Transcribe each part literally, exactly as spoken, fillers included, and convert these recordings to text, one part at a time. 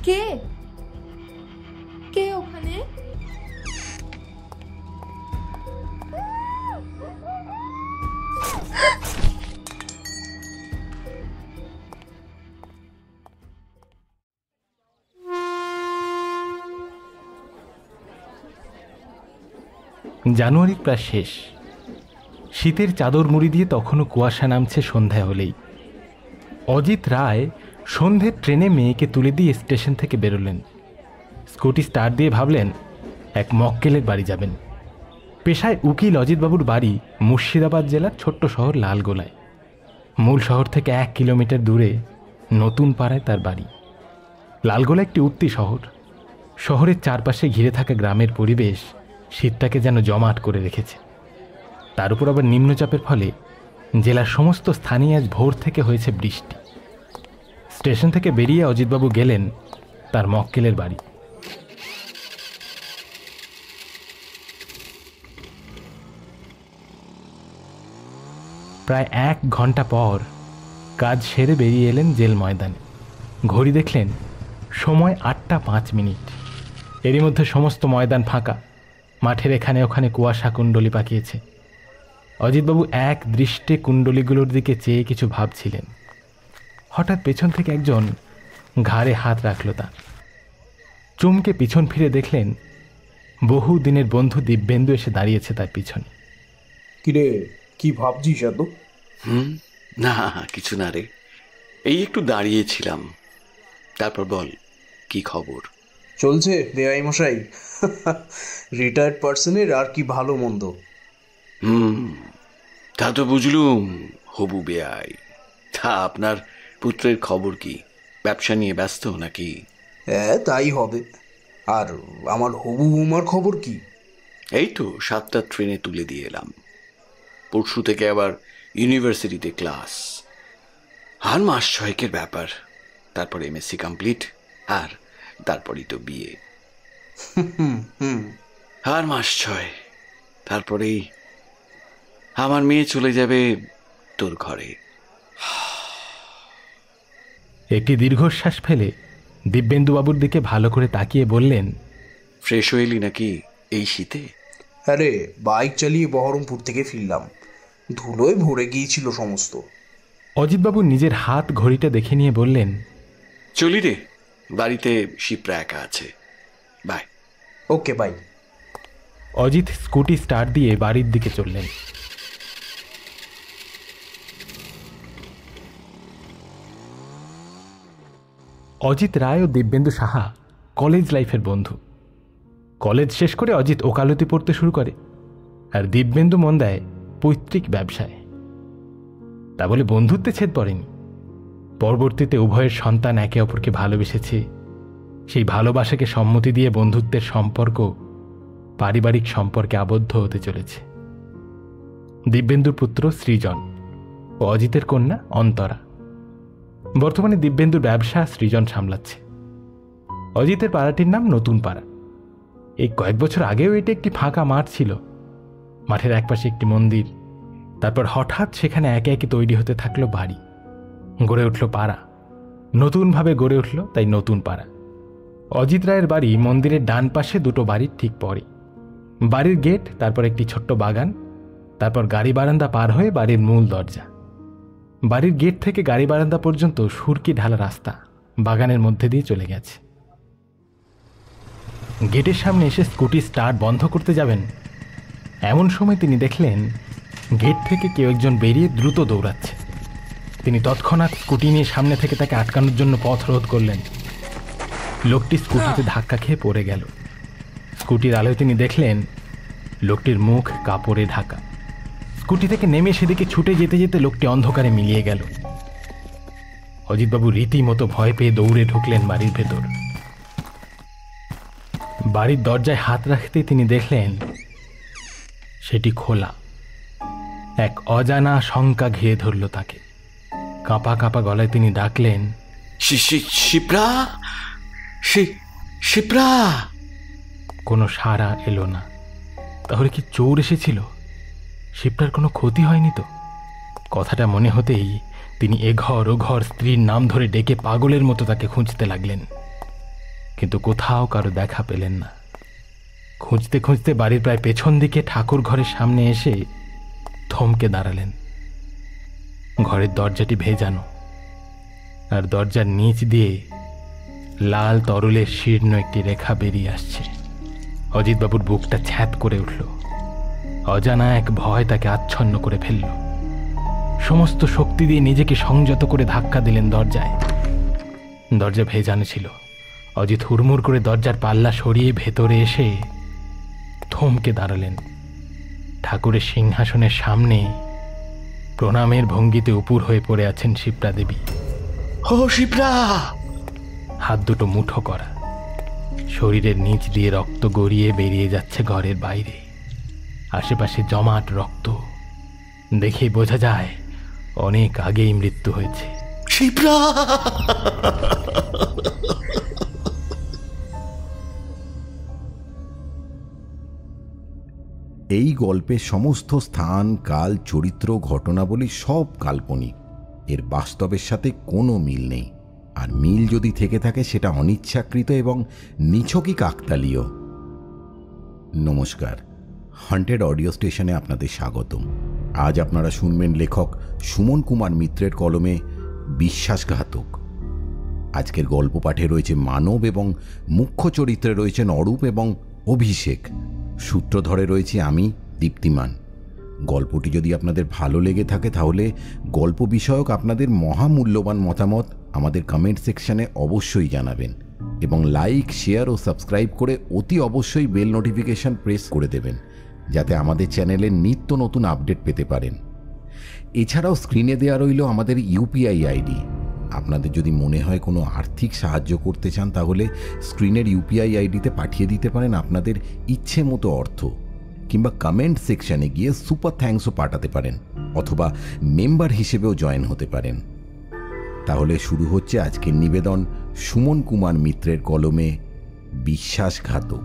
কে কে ওখানে? জানুয়ারি প্রায় শেষ। শীতের চাদর মুড়ি দিয়ে তখনও কুয়াশা নামছে সন্ধ্যা হলেই। অজিত রায় সন্ধ্যের ট্রেনে মেয়েকে তুলে দিয়ে স্টেশন থেকে বেরোলেন। স্কুটি স্টার্ট দিয়ে ভাবলেন এক মক্কেলের বাড়ি যাবেন। পেশায় উকিল অজিতবাবুর বাড়ি মুর্শিদাবাদ জেলার ছোট্ট শহর লালগোলায়। মূল শহর থেকে এক কিলোমিটার দূরে নতুন পাড়ায় তার বাড়ি। লালগোলা একটি উঠতি শহর। শহরের চারপাশে ঘিরে থাকা গ্রামের পরিবেশ শীতটাকে যেন জমাট করে রেখেছে। তার উপর আবার নিম্নচাপের ফলে জেলার সমস্ত স্থানে আজ ভোর থেকে হয়েছে বৃষ্টি। স্টেশন থেকে বেরিয়ে অজিতবাবু গেলেন তার মক্কেলের বাড়ি। প্রায় এক ঘন্টা পর কাজ সেরে বেরিয়ে এলেন জেল ময়দানে। ঘড়ি দেখলেন সময় আটটা পাঁচ মিনিট। এরই মধ্যে সমস্ত ময়দান ফাঁকা। মাঠের এখানে ওখানে কুয়াশা কুণ্ডলি পাকিয়েছে। অজিতবাবু এক দৃষ্টে কুণ্ডলিগুলোর দিকে চেয়ে কিছু ভাবছিলেন। হঠাৎ পেছন থেকে একজন ঘাড়ে হাত রাখল তার। চমকে পিছন ফিরে দেখলেন বহু দিনের বন্ধু দিব্যেন্দু এসে দাঁড়িয়েছে তার পিছনে। কিরে, কি ভাবছিস এত? হুম না কিছু না রে, এই একটু দাঁড়িয়েছিলাম। তারপর বল, কি খবর? চলছে বেআই মশাই, রিটায়ার্ড পার্সনের আর কি ভালো মন্দ। হুম তা তো বুঝলুম হবু বেআই। তা আপনার পুত্রের খবর কি? ব্যবসা নিয়ে ব্যস্ত নাকি? হ্যাঁ তাই হবে। আর আমার হবু বৌমার খবর কি? এই তো সাতটা ট্রেনে তুলে দিয়ে এলাম। পরশু থেকে আবার ইউনিভার্সিটিতে ক্লাস। আর মাস ছয়েকের ব্যাপার, তারপর এমএসসি কমপ্লিট, আর তারপরই তো বিয়ে। আর মাস ছয়, তারপরেই আমার মেয়ে চলে যাবে তোর ঘরে। একটি দীর্ঘশ্বাস ফেলে দিব্যেন্দুবাবুর দিকে ভালো করে তাকিয়ে বললেন, ফ্রেশ হয়ে এলি নাকি এই শীতে? আরে বাইক চালিয়ে বহরমপুর থেকে ফিরলাম, ধুলোয় ভরে গিয়েছিল সমস্ত। অজিতবাবু নিজের হাত ঘড়িটা দেখে নিয়ে বললেন, চলি রে, বাড়িতে শিপ্রা একা আছে। Bye. Okay bye. Ajit scooty start দিয়ে বাড়ির দিকে চললেন। অজিত রায় ও দিব্যেন্দু সাহা কলেজ লাইফের বন্ধু। কলেজ শেষ করে অজিত ওকালতি পড়তে শুরু করে, আর দিব্যেন্দু মন দেয় পৈতৃক ব্যবসায়। তা বলে বন্ধুত্বে ছেদ পড়েনি। পরবর্তীতে উভয়ের সন্তান একে অপরকে ভালোবেসেছে। সেই ভালোবাসাকে সম্মতি দিয়ে বন্ধুত্বের সম্পর্ক পারিবারিক সম্পর্কে আবদ্ধ হতে চলেছে। দিব্যেন্দুর পুত্র সৃজন ও অজিতের কন্যা অন্তরা। বর্তমানে দিব্যেন্দুর ব্যবসা সৃজন সামলাচ্ছে। অজিতের পাড়াটির নাম নতুন পাড়া। এই কয়েক বছর আগেও এটি একটি ফাঁকা মাঠ ছিল। মাঠের একপাশে একটি মন্দির। তারপর হঠাৎ সেখানে একে একে তৈরি হতে থাকলো বাড়ি। গড়ে উঠল পাড়া, নতুনভাবে গড়ে উঠল তাই নতুন পাড়া। অজিত রায়ের বাড়ি মন্দিরের ডান পাশে দুটো বাড়ির ঠিক পরে। বাড়ির গেট, তারপর একটি ছোট্ট বাগান, তারপর গাড়ি বারান্দা পার হয়ে বাড়ির মূল দরজা। বাড়ির গেট থেকে গাড়ি বারান্দা পর্যন্ত সুরকি ঢালা রাস্তা বাগানের মধ্যে দিয়ে চলে গেছে। গেটের সামনে এসে স্কুটি স্টার্ট বন্ধ করতে যাবেন, এমন সময় তিনি দেখলেন গেট থেকে কেউ একজন বেরিয়ে দ্রুত দৌড়াচ্ছে। তিনি তৎক্ষণাৎ স্কুটি নিয়ে সামনে থেকে তাকে আটকানোর জন্য পথ রোধ করলেন। লোকটি স্কুটিতে ধাক্কা খেয়ে পড়ে গেল। স্কুটির আলোয় তিনি দেখলেন লোকটির মুখ কাপড়ে ঢাকা। স্কুটি থেকে নেমে সেদিকে ছুটে যেতে যেতে লোকটি অন্ধকারে মিলিয়ে গেল। অজিতবাবু রীতিমতো ভয় পেয়ে দৌড়ে ঢুকলেন বাড়ির ভেতর। বাড়ির দরজায় হাত রাখতে তিনি দেখলেন সেটি খোলা। এক অজানা শঙ্কা ঘিরে ধরল তাকে। কাঁপা কাঁপা গলায় তিনি ডাকলেন, শিপ্রা, শিপ্রা। কোনো সাড়া এলো না। তাহলে কি চোর এসেছিল? শিপ্রার কোনো ক্ষতি হয়নি তো? কথাটা মনে হতেই তিনি এ ঘর ও ঘর স্ত্রীর নাম ধরে ডেকে পাগলের মতো তাকে খুঁজতে লাগলেন। কিন্তু কোথাও কারো দেখা পেলেন না। খুঁজতে খুঁজতে বাড়ির প্রায় পেছন দিকে ঠাকুর ঘরের সামনে এসে থমকে দাঁড়ালেন। ঘরের দরজাটি ভেজানো, আর দরজার নিচ দিয়ে লাল তরলের শীর্ণ একটি রেখা বেরিয়ে আসছে। অজিতবাবুর বুকটা ছ্যাঁত করে উঠল। অজানা এক ভয় তাকে আচ্ছন্ন করে ফেলল। সমস্ত শক্তি দিয়ে নিজেকে সংযত করে ধাক্কা দিলেন দরজায়। দরজা ভেজানো ছিল। অজিত হুড়মুড় করে দরজার পাল্লা সরিয়ে ভেতরে এসে থমকে দাঁড়ালেন। ঠাকুরের সিংহাসনের সামনে প্রণামের ভঙ্গিতে উপুর হয়ে পড়ে আছেন শিপ্রা দেবী। ও শিপ্রা! হাত দুটো মুঠো করা, শরীরের নিচ দিয়ে রক্ত গড়িয়ে বেরিয়ে যাচ্ছে ঘরের বাইরে। আশেপাশে জমাট রক্ত, দেখে বোঝা যায় অনেক আগেই মৃত্যু হয়েছে। শিপ্রা! এই গল্পের সমস্ত স্থান, কাল, চরিত্র, ঘটনাবলী সব কাল্পনিক। এর বাস্তবের সাথে কোনো মিল নেই, আর মিল যদি থেকে থাকে সেটা অনিচ্ছাকৃত এবং নিছকই কাকতালীয়। নমস্কার, হন্টেড অডিও স্টেশনে আপনাদের স্বাগতম। আজ আপনারা শুনবেন লেখক সুমন কুমার মিত্রের কলমে বিশ্বাসঘাতক। আজকের গল্প পাঠে রয়েছে মানব এবং মুখ্য চরিত্রে রয়েছেন অরূপ এবং অভিষেক। সূত্রধরে রয়েছে আমি, দীপ্তিমান। গল্পটি যদি আপনাদের ভালো লেগে থাকে তাহলে গল্প বিষয়ক আপনাদের মহামূল্যবান মতামত আমাদের কমেন্ট সেকশনে অবশ্যই জানাবেন, এবং লাইক, শেয়ার ও সাবস্ক্রাইব করে অতি অবশ্যই বেল নোটিফিকেশন প্রেস করে দেবেন, যাতে আমাদের চ্যানেলের নিত্য নতুন আপডেট পেতে পারেন। এছাড়াও স্ক্রিনে দেওয়া রইল আমাদের ইউপিআই আইডি। আপনাদের যদি মনে হয় কোনো আর্থিক সাহায্য করতে চান তাহলে স্ক্রিনের ইউপিআই আইডিতে পাঠিয়ে দিতে পারেন আপনাদের ইচ্ছে মতো অর্থ, কিংবা কমেন্ট সেকশনে গিয়ে সুপার থ্যাঙ্কসও পাঠাতে পারেন, অথবা মেম্বার হিসেবেও জয়েন হতে পারেন। তাহলে শুরু হচ্ছে আজকের নিবেদন সুমন কুমার মিত্রের কলমে বিশ্বাসঘাতক।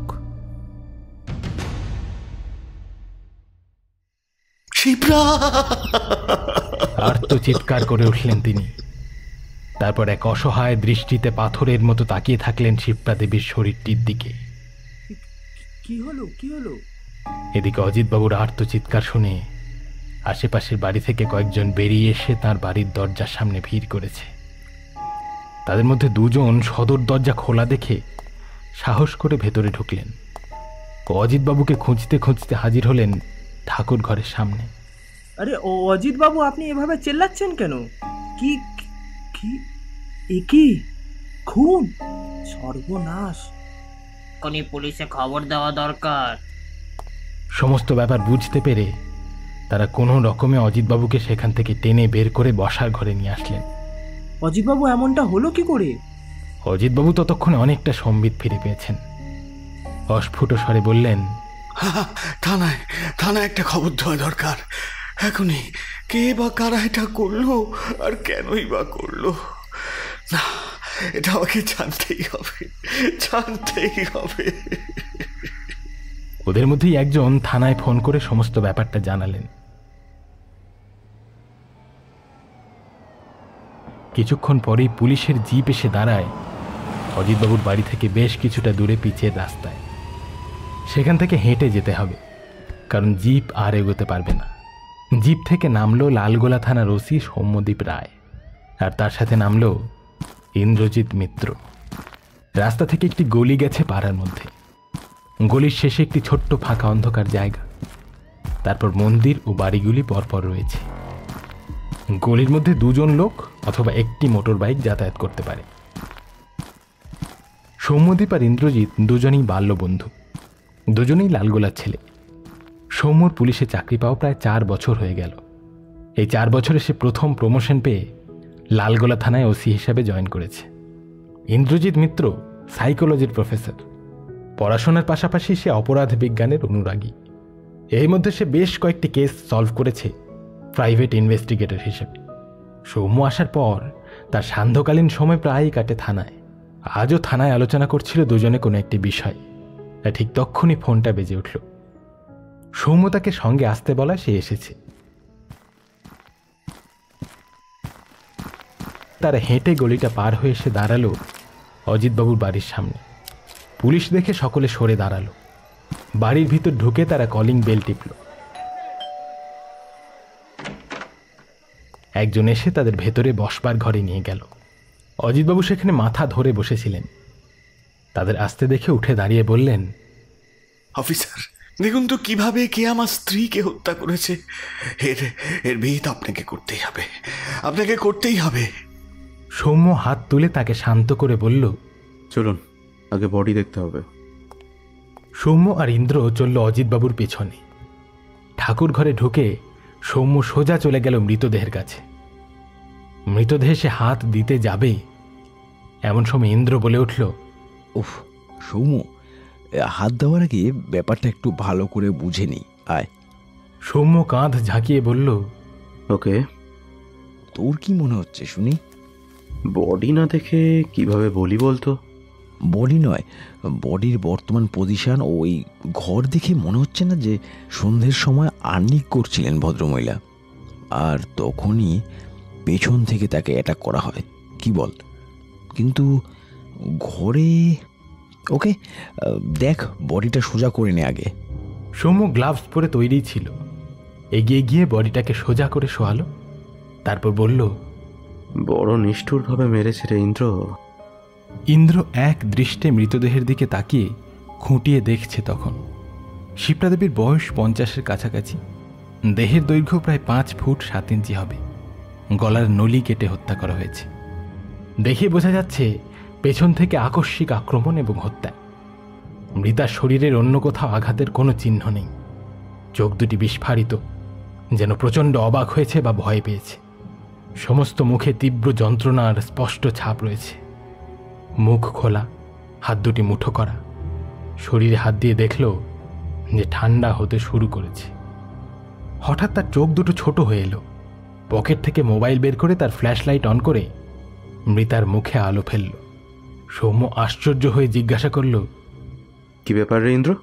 আর্ত চিৎকার করে উঠলেন তিনি। তারপর এক অসহায় দৃষ্টিতে পাথরের মতো তাকিয়ে থাকলেন শিপ্রা দেবীর শরীরটির দিকে। কি হলো কি হলো এদিকে অজিতবাবুর আর্ত চিৎকার শুনে আশেপাশের বাড়ি থেকে কয়েকজন বেরিয়ে এসে তার বাড়ির দরজার সামনে ভিড় করেছে। তাদের মধ্যে দুজন সদর দরজা খোলা দেখে সাহস করে ভেতরে ঢুকলেন। অজিতবাবুকে খুঁজতে খুঁজতে হাজির হলেন ঠাকুর ঘরের সামনে। আরে ও অজিত বাবু, আপনি এভাবে চেল্লাচ্ছেন কেন? কি কি এ কি খুন? সর্বনাশ! কোনি পুলিশে খবর দেওয়া দরকার। সমস্ত ব্যাপার বুঝতে পেরে তারা কোনো রকমে অজিতবাবুকে সেখান থেকে টেনে বের করে বসার ঘরে নিয়ে আসলেন। অজিত বাবু, এমনটা হলো কি করে? অজিতবাবু ততক্ষণে অনেকটা সম্বিত ফিরে পেয়েছেন। অস্ফুট স্বরে বললেন, থানায় থানায় একটা খবর দেওয়া দরকার এখনই। কে বা কারা এটা করলো আর কেনই বা করলো? না, এটা আমাকে জানতেই হবে, জানতেই হবে। ওদের মধ্যেই একজন থানায় ফোন করে সমস্ত ব্যাপারটা জানালেন। কিছুক্ষণ পরেই পুলিশের জিপ এসে দাঁড়ায় অজিতবাবুর বাড়ি থেকে বেশ কিছুটা দূরে পিচের রাস্তায়। সেখান থেকে হেঁটে যেতে হবে, কারণ জিপ আর এগোতে পারবে না। জিপ থেকে নামলো লালগোলা থানার ওসি সৌম্যদীপ রায়, আর তার সাথে নামলো ইন্দ্রজিৎ মিত্র। রাস্তা থেকে একটি গলি গেছে পাড়ার মধ্যে। গলির শেষে একটি ছোট্ট ফাঁকা অন্ধকার জায়গা। তারপর মন্দির ও বাড়িগুলি পরপর রয়েছে। গলির মধ্যে দুজন লোক অথবা একটি মোটর বাইক যাতায়াত করতে পারে। সৌম্যদীপ আর ইন্দ্রজিৎ দুজনেই বাল্যবন্ধু, দুজনেই লালগোলার ছেলে। সৌম্যর পুলিশে চাকরি পাওয়া প্রায় চার বছর হয়ে গেল। এই চার বছরে সে প্রথম প্রমোশন পেয়ে লালগোলা থানায় ওসি হিসাবে জয়েন করেছে। ইন্দ্রজিৎ মিত্র সাইকোলজির প্রফেসর। পড়াশোনার পাশাপাশি সে অপরাধ বিজ্ঞানের অনুরাগী। এর মধ্যে সে বেশ কয়েকটি কেস সলভ করেছে প্রাইভেট ইনভেস্টিগেটর হিসেবে। সৌম্য আসার পর তার সান্ধ্যকালীন সময় প্রায়ই কাটে থানায়। আজও থানায় আলোচনা করছিল দুজনে কোনো একটি বিষয়। ঠিক তখনই ফোনটা বেজে উঠল। সৌম্য তাকে সঙ্গে আসতে বলা সে এসেছে। তারা হেঁটে গলিটা পার হয়ে এসে দাঁড়ালো অজিতবাবুর বাড়ির সামনে। পুলিশ দেখে সকলে সরে দাঁড়ালো। বাড়ির ভিতর ঢুকে তারা কলিং বেল টিপল। একজন এসে তাদের ভেতরে বসবার ঘরে নিয়ে গেল। অজিতবাবু সেখানে মাথা ধরে বসেছিলেন। তাদের আসতে দেখে উঠে দাঁড়িয়ে বললেন, অফিসার, দেখুন তো কিভাবে কে আমার স্ত্রীকে হত্যা করেছে। এর এর বিহিত আপনাকে করতেই হবে, আপনাকে করতেই হবে। সৌম্য হাত তুলে তাকে শান্ত করে বলল, চলুন, আগে বডি দেখতে হবে। সৌম্য আর ইন্দ্র চলল অজিতবাবুর পেছনে। ঠাকুর ঘরে ঢুকে সৌম্য সোজা চলে গেল মৃতদেহের কাছে। মৃতদেহে সে হাত দিতে যাবে, এমন সময় ইন্দ্র বলে উঠল, উফ সৌম্য, হাত দেওয়ার আগে ব্যাপারটা একটু ভালো করে বুঝে নি, আয়। সৌম্য কাঁধ ঝাঁকিয়ে বলল, ওকে। তোর কি মনে হচ্ছে শুনি? বডি না দেখে কিভাবে বলি বলতো? বডি নয়, বডির বর্তমান পজিশন ও ওই ঘর দেখে মনে হচ্ছে না যে সন্ধ্যের সময় আর্নিক করছিলেন ভদ্রমহিলা, আর তখনই পেছন থেকে তাকে অ্যাটাক করা হয়, কি বল? কিন্তু ঘরে, ওকে দেখ, বডিটা সোজা করে নে আগে। সৌম্য গ্লাভস পরে তৈরি ছিল। এগিয়ে গিয়ে বডিটাকে সোজা করে শোয়ালো, তারপর বলল, বড় নিষ্ঠুরভাবে মেরেছে রে ইন্দ্র। ইন্দ্র এক দৃষ্টে মৃতদেহের দিকে তাকিয়ে খুঁটিয়ে দেখছে। তখন শিপ্রা দেবীর বয়স পঞ্চাশের কাছাকাছি। দেহের দৈর্ঘ্য প্রায় পাঁচ ফুট সাত ইঞ্চি হবে। গলার নলি কেটে হত্যা করা হয়েছে। দেখে বোঝা যাচ্ছে পেছন থেকে আকস্মিক আক্রমণ এবং হত্যা। মৃতার শরীরের অন্য কোথাও আঘাতের কোনো চিহ্ন নেই। চোখ দুটি বিস্ফারিত, যেন প্রচণ্ড অবাক হয়েছে বা ভয় পেয়েছে। সমস্ত মুখে তীব্র যন্ত্রণার স্পষ্ট ছাপ রয়েছে। মুখ খোলা, হাত দুটি মুঠো করা। শরীরে হাত দিয়ে দেখল যে ঠান্ডা হতে শুরু করেছে। হঠাৎ তার চোখ দুটো ছোট হয়ে এলো। পকেট থেকে মোবাইল বের করে তার ফ্ল্যাশ লাইট অন করে মৃতার মুখে আলো ফেলল। সৌম্য আশ্চর্য হয়ে জিজ্ঞাসা করল, কি ব্যাপার রে ইন্দ্র?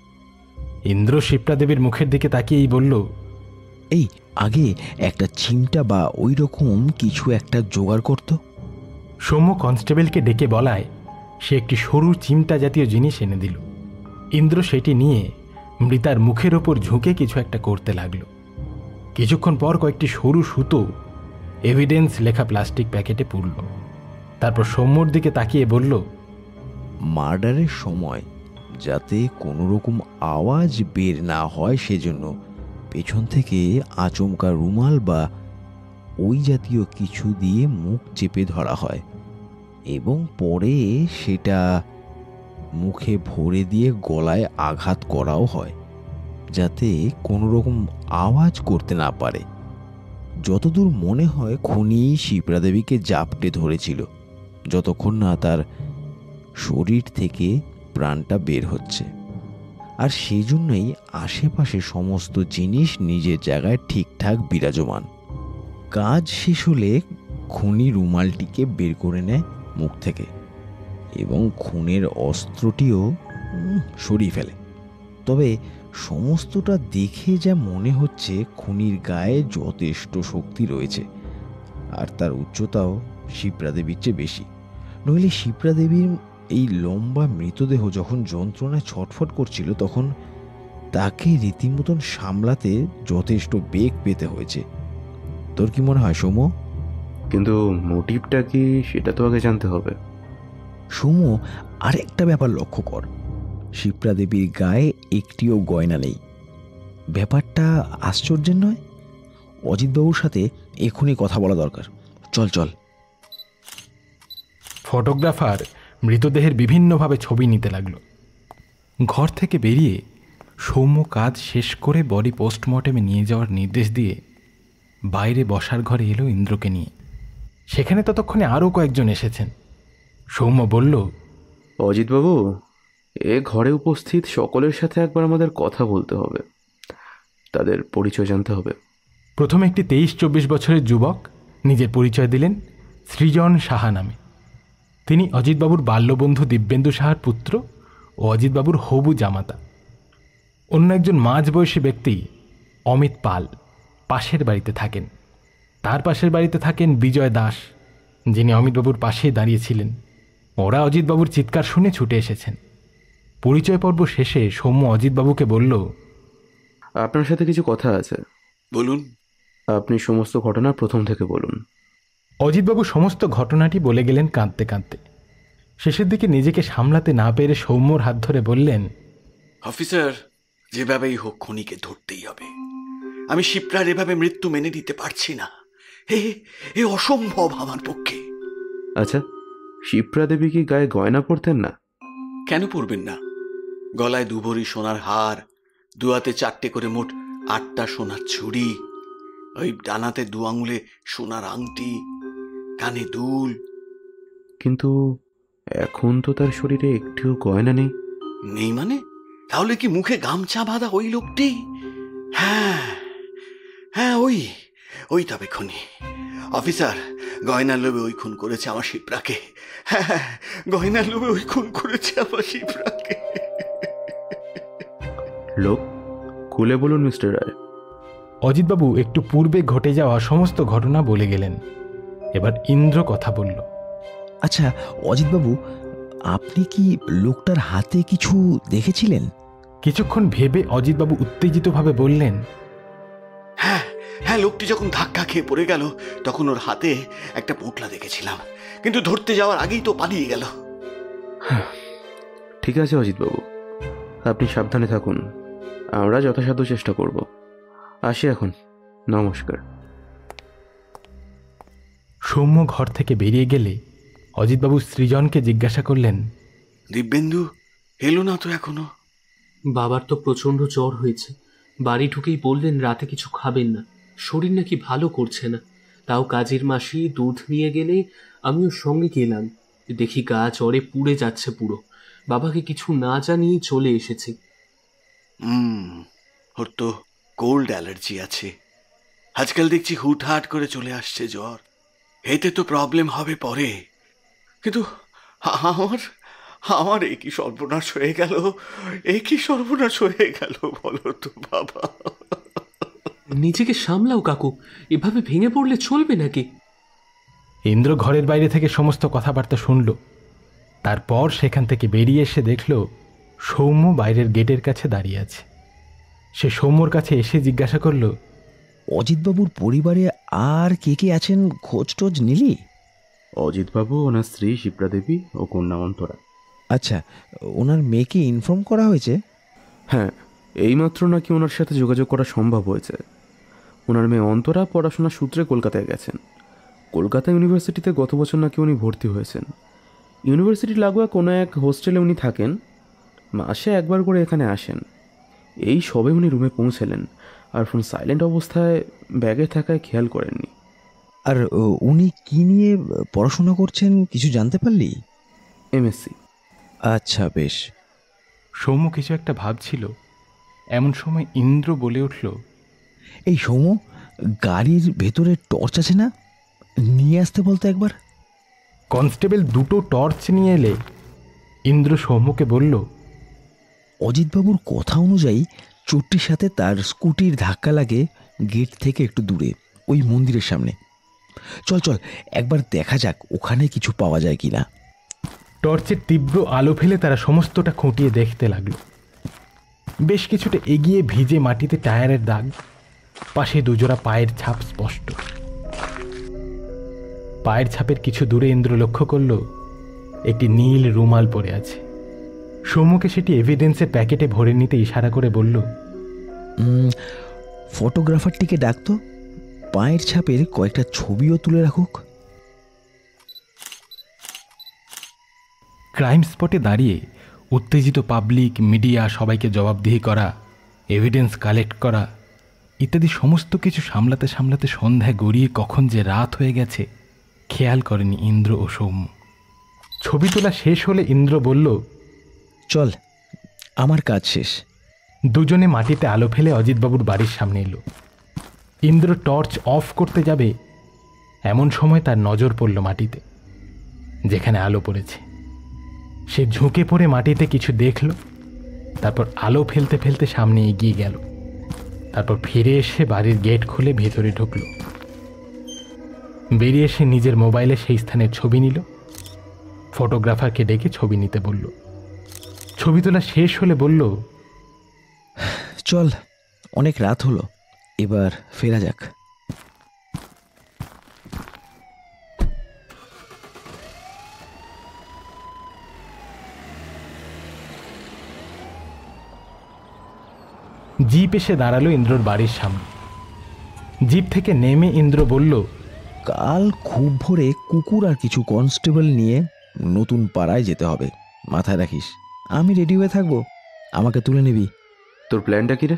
ইন্দ্র শিপ্রা দেবীর মুখের দিকে তাকিয়েই বলল, এই আগে একটা চিমটা বা ওই রকম কিছু একটা জোগাড় করতো। সৌম্য কনস্টেবলকে ডেকে বলায় সে একটি সরু চিমটা জাতীয় জিনিস এনে দিল। ইন্দ্র সেটি নিয়ে মৃতার মুখের ওপর ঝুঁকে কিছু একটা করতে লাগল। কিছুক্ষণ পর কয়েকটি সরু সুতো এভিডেন্স লেখা প্লাস্টিক প্যাকেটে পুরল। তারপর সৌম্যর দিকে তাকিয়ে বলল, মার্ডারের সময় যাতে কোনো রকম আওয়াজ বের না হয় সেজন্য পেছন থেকে আচমকা রুমাল বা ওই জাতীয় কিছু দিয়ে মুখ চেপে ধরা হয় এবং পরে সেটা মুখে ভরে দিয়ে গলায় আঘাত করাও হয় যাতে কোনো রকম আওয়াজ করতে না পারে। যতদূর মনে হয় খুনি শিপ্রা দেবীকে জাপটে ধরেছিল যতক্ষণ না তার শরীর থেকে প্রাণটা বের হচ্ছে, আর সেই জন্যই আশেপাশে সমস্ত জিনিস নিজের জায়গায় ঠিকঠাক বিরাজমান। কাজ শেষ হলে খুনি রুমালটিকে বের করে নেয় মুখ থেকে এবং খুনের অস্ত্রটিও সরিয়ে ফেলে। তবে সমস্তটা দেখে যা মনে হচ্ছে খুনির গায়ে যথেষ্ট শক্তি রয়েছে, আর তার উচ্চতাও শিপ্রা দেবীর চেয়ে বেশি। নইলে শিপ্রা দেবীর এই লম্বা মৃতদেহ যখন যন্ত্রণায় ছটফট করছিল তখন তাকে রীতিমতন সামলাতে যথেষ্ট বেগ পেতে হয়েছে। তোর কি মনে হয় সৌম্য? কিন্তু মোটিভটা কি সেটা তো আগে জানতে হবে। সৌম্য, আরেকটা ব্যাপার লক্ষ্য কর, শিপ্রা দেবীর গায়ে একটিও গয়না নেই। ব্যাপারটা আশ্চর্যের নয়? অজিতবাবুর সাথে এখনই কথা বলা দরকার। চল চল। ফটোগ্রাফার মৃতদেহের বিভিন্নভাবে ছবি নিতে লাগলো। ঘর থেকে বেরিয়ে সৌম্য কাজ শেষ করে বডি পোস্টমর্টেমে নিয়ে যাওয়ার নির্দেশ দিয়ে বাইরে বসার ঘরে এলো ইন্দ্রকে নিয়ে। সেখানে ততক্ষণে আরও কয়েকজন এসেছেন। সৌম্য বলল, অজিতবাবু, এ ঘরে উপস্থিত সকলের সাথে একবার আমাদের কথা বলতে হবে, তাদের পরিচয় জানতে হবে। প্রথমে একটি তেইশ চব্বিশ বছরের যুবক নিজের পরিচয় দিলেন সৃজন সাহা নামে। তিনি অজিতবাবুর বাল্যবন্ধু দিব্যেন্দু সাহার পুত্র ও অজিতবাবুর হবু জামাতা। অন্য একজন মাঝবয়সী ব্যক্তি অমিত পাল পাশের বাড়িতে থাকেন। তার পাশের বাড়িতে থাকেন বিজয় দাস, যিনি অমিতবাবুর পাশেই দাঁড়িয়েছিলেন। ওরা অজিতবাবুর চিৎকার শুনে ছুটে এসেছেন। পরিচয় পর্ব শেষে সৌম্য অজিতবাবুকে বলল, আপনার সাথে কিছু কথা আছে। বলুন। আপনি সমস্ত ঘটনা প্রথম থেকে বলুন। অজিতবাবু সমস্ত ঘটনাটি বলে গেলেন কাঁদতে কাঁদতে। শেষের দিকে নিজেকে সামলাতে না পেরে সৌম্যর হাত ধরে বললেন, অফিসার, যেভাবেই হোক খনিকে ধরতেই হবে। আমি শিপ্রার এভাবে মৃত্যু মেনে নিতে পারছি না। এ এ অসম্ভব আমার পক্ষে। আচ্ছা, শিপ্রা দেবী কি গায়ে গয়না পরতেন না? কেন পরবেন না? গলায় দুভরি সোনার হার, দুয়াতে চারটে করে মোট আটটা সোনার ছুরি, ওই ডানাতে দু আঙুলে সোনার আংটি, কানে দুল। কিন্তু এখন তো তার শরীরে একটুও গয়না নেই। নেই মানে? তাহলে কি মুখে গামছা বাঁধা ওই লোকটি? হ্যাঁ হ্যাঁ, ওই ওই তবে খনি। অফিসার, গয়নার লোভে ওই খুন করেছে আমার শিপ্রাকে। হ্যাঁ, গয়নার লোভে ওই খুন করেছে আমার শিপ্রাকে। লোক খুলে বলুন মিস্টার রায়। অজিতবাবু একটু পূর্বে ঘটে যাওয়া সমস্ত ঘটনা বলে গেলেন। এবার ইন্দ্র কথা বলল। আচ্ছা অজিতবাবু, আপনি কি লোকটার হাতে কিছু দেখেছিলেন? কিছুক্ষণ ভেবে অজিতবাবু উত্তেজিতভাবে বললেন, হ্যাঁ হ্যাঁ, লোকটি যখন ধাক্কা খেয়ে পড়ে গেল তখন ওর হাতে একটা পোঁটলা দেখেছিলাম, কিন্তু ধরতে যাওয়ার আগেই তো পালিয়ে গেল। ঠিক আছে অজিতবাবু, আপনি সাবধানে থাকুন, আমরা যথাসাধ্য চেষ্টা করব। আসি এখন, নমস্কার। সৌম্য ঘর থেকে বেরিয়ে গেলে অজিতবাবু সৃজনকে জিজ্ঞাসা করলেন, দিব্যেন্দু এলো না তো এখনো? বাবার তো প্রচণ্ড জ্বর হয়েছে। বাড়ি ঢুকেই বললেন রাতে কিছু খাবেন না, শরীর নাকি ভালো করছে না। তাও কাজের মাসি দুধ নিয়ে গেলে আমিও সঙ্গে গেলাম। দেখি গা জ্বরে পুড়ে যাচ্ছে পুরো। বাবাকে কিছু না জানিয়ে চলে এসেছি। হুম, ওর তো কোল্ড অ্যালার্জি আছে। আজকাল দেখছি হুটহাট করে চলে আসছে জ্বর। এতে তো প্রবলেম হবে পরে। কিন্তু আমার আমার এ কি সর্বনাশ হয়ে গেল, এ কি সর্বনাশ হয়ে গেল বলো তো বাবা। নিজেকে সামলাও কাকু, এভাবে ভেঙে পড়লে চলবে নাকি? ইন্দ্র ঘরের বাইরে থেকে সমস্ত কথাবার্তা শুনল। তারপর সেখান থেকে বেরিয়ে এসে দেখল সৌম্য বাইরের গেটের কাছে দাঁড়িয়ে আছে। সে সৌম্যর কাছে এসে জিজ্ঞাসা করল, অজিতবাবুর পরিবারে আর কে কে আছেন খোঁজ টোজ নিলি? অজিতবাবু, ওনার স্ত্রী শিপ্রা দেবী ও কন্যা অন্তরা। আচ্ছা, ওনার মেয়েকে ইনফর্ম করা হয়েছে? হ্যাঁ, এইমাত্র নাকি ওনার সাথে যোগাযোগ করা সম্ভব হয়েছে। ওনার মেয়ে অন্তরা পড়াশোনার সূত্রে কলকাতায় গেছেন। কলকাতা ইউনিভার্সিটিতে গত বছর নাকি উনি ভর্তি হয়েছেন। ইউনিভার্সিটি লাগোয়া কোনো এক হোস্টেলে উনি থাকেন। মাসে একবার করে এখানে আসেন। এই সবে উনি রুমে পৌঁছলেন, আর ফোন সাইলেন্ট অবস্থায় ব্যাগে থাকায় খেয়াল করেননি। আর উনি কি নিয়ে পড়াশোনা করছেন কিছু জানতে পারলি? এমএসসি। আচ্ছা, বেশ। সৌম্য কিছু একটা ভাবছিল, এমন সময় ইন্দ্র বলে উঠল, এই সৌম্য, গাড়ির ভেতরে টর্চ আছে না? নিয়ে আসতে বলতো একবার। কনস্টেবল দুটো টর্চ নিয়ে এলে ইন্দ্র সৌম্যকে বলল, অজিতবাবুর কথা অনুযায়ী চোরটির সাথে তার স্কুটির ধাক্কা লাগে গেট থেকে একটু দূরে, ওই মন্দিরের সামনে। চল চল একবার দেখা যাক ওখানে কিছু পাওয়া যায় কিনা। টর্চের তীব্র আলো ফেলে তারা সমস্তটা খুঁটিয়ে দেখতে লাগলো। বেশ কিছুটা এগিয়ে ভিজে মাটিতে টায়ারের দাগ, পাশে দুজোড়া পায়ের ছাপ স্পষ্ট। পায়ের ছাপের কিছু দূরে ইন্দ্র লক্ষ্য করল একটি নীল রুমাল পড়ে আছে। সৌম্যকে সেটি এভিডেন্সের প্যাকেটে ভরে নিতে ইশারা করে বলল, ফটোগ্রাফারটিকে ডাকতো, পায়ের ছাপের কয়েকটা ছবিও তুলে রাখুক। ক্রাইম স্পটে দাঁড়িয়ে উত্তেজিত পাবলিক, মিডিয়া, সবাইকে জবাবদিহি করা, এভিডেন্স কালেক্ট করা ইত্যাদি সমস্ত কিছু সামলাতে সামলাতে সন্ধ্যায় গড়িয়ে কখন যে রাত হয়ে গেছে খেয়াল করেনি ইন্দ্র ও সৌম্য। ছবি তোলা শেষ হলে ইন্দ্র বলল, চল, আমার কাজ শেষ। দুজনে মাটিতে আলো ফেলে অজিতবাবুর বাড়ির সামনে এলো। ইন্দ্র টর্চ অফ করতে যাবে, এমন সময় তার নজর পড়ল মাটিতে, যেখানে আলো পড়েছে। সে ঝুঁকে পড়ে মাটিতে কিছু দেখল, তারপর আলো ফেলতে ফেলতে সামনে এগিয়ে গেল। তারপর ফিরে এসে বাড়ির গেট খুলে ভেতরে ঢুকল। বেরিয়ে এসে নিজের মোবাইলে সেই স্থানের ছবি নিল। ফটোগ্রাফারকে ডেকে ছবি নিতে বলল। ছবি তোলা শেষ হলে বলল, চল, অনেক রাত হলো, এবার ফেরা যাক। জিপ এসে দাঁড়ালো ইন্দ্রর বাড়ির সামনে। জিপ থেকে নেমে ইন্দ্র বলল, কাল খুব ভোরে কুকুর আর কিছু কনস্টেবল নিয়ে নতুন পাড়ায় যেতে হবে, মাথায় রাখিস। আমি রেডি হয়ে থাকবো, আমাকে তুলে নিবি। তোর প্ল্যানটা কি রে?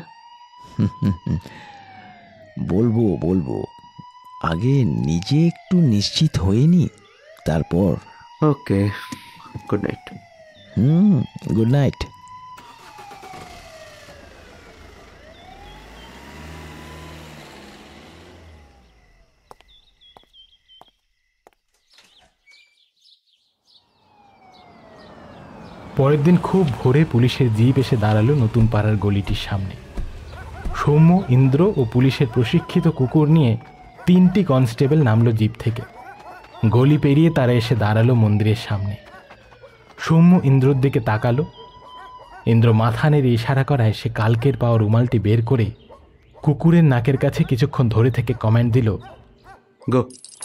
বলবো বলবো আগে নিজে একটু নিশ্চিত হয়ে নি, তারপর। Okay, good night. Hmm, good night. পরের দিন খুব ভোরে পুলিশের জিপ এসে দাঁড়ালো নতুন পাড়ার গলিটির সামনে। সৌম্য, ইন্দ্র ও পুলিশের প্রশিক্ষিত কুকুর নিয়ে তিনটি কনস্টেবল নামলো জিপ থেকে। গলি পেরিয়ে তারা এসে দাঁড়ালো মন্দিরের সামনে। সৌম্য ইন্দ্রর দিকে তাকালো। ইন্দ্র মাথা নেড়ে ইশারা করায় সে কালকের পাওয়া রুমালটি বের করে কুকুরের নাকের কাছে কিছুক্ষণ ধরে থেকে কমেন্ট দিল, গো।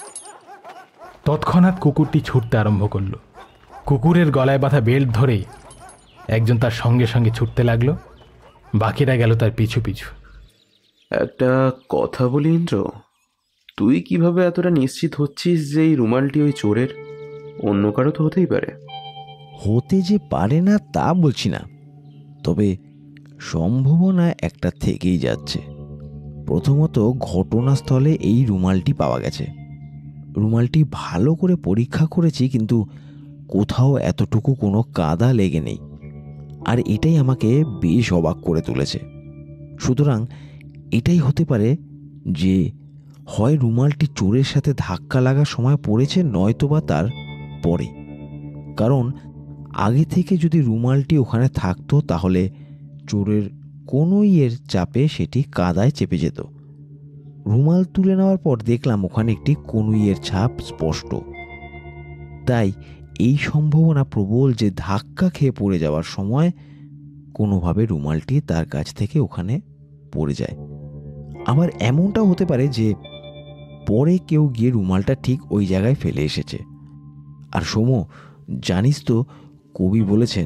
তৎক্ষণাৎ কুকুরটি ছুটতে আরম্ভ করলো। কুকুরের গলায় বাঁধা বেল্ট ধরে একজন তার সঙ্গে সঙ্গে ছুটতে লাগলো, বাকিরা গেল তার পিছু পিছু। একটা কথা বলি ইন্দ্র, তুই কিভাবে এতটা নিশ্চিত হচ্ছিস যে এই রুমালটি ওই চোরের? অন্য কারো তো হতেই পারে। হতে যে পারে না তা বলছি না, তবে সম্ভাবনা একটা থেকেই যাচ্ছে। প্রথমত, ঘটনাস্থলে এই রুমালটি পাওয়া গেছে। রুমালটি ভালো করে পরীক্ষা করেছি, কিন্তু কোথাও এতটুকু কোনো কাদা লেগে নেই, আর এটাই আমাকে বেশ অবাক করে তুলেছে। সুতরাং এটাই হতে পারে যে হয় রুমালটি চোরের সাথে ধাক্কা লাগার সময় পড়েছে, নয়তোবা তার পরে। কারণ আগে থেকে যদি রুমালটি ওখানে থাকতো তাহলে চোরের কনুইয়ের চাপে সেটি কাদায় চেপে যেত। রুমাল তুলে নেওয়ার পর দেখলাম ওখানে একটি কনুইয়ের ছাপ স্পষ্ট। তাই এই সম্ভাবনা প্রবল যে ধাক্কা খেয়ে পড়ে যাওয়ার সময় কোনোভাবে রুমালটি তার কাছ থেকে ওখানে পড়ে যায়। আবার এমনটাও হতে পারে যে পরে কেউ গিয়ে রুমালটা ঠিক ওই জায়গায় ফেলে এসেছে। আর সোমো, জানিস তো কবি বলেছেন,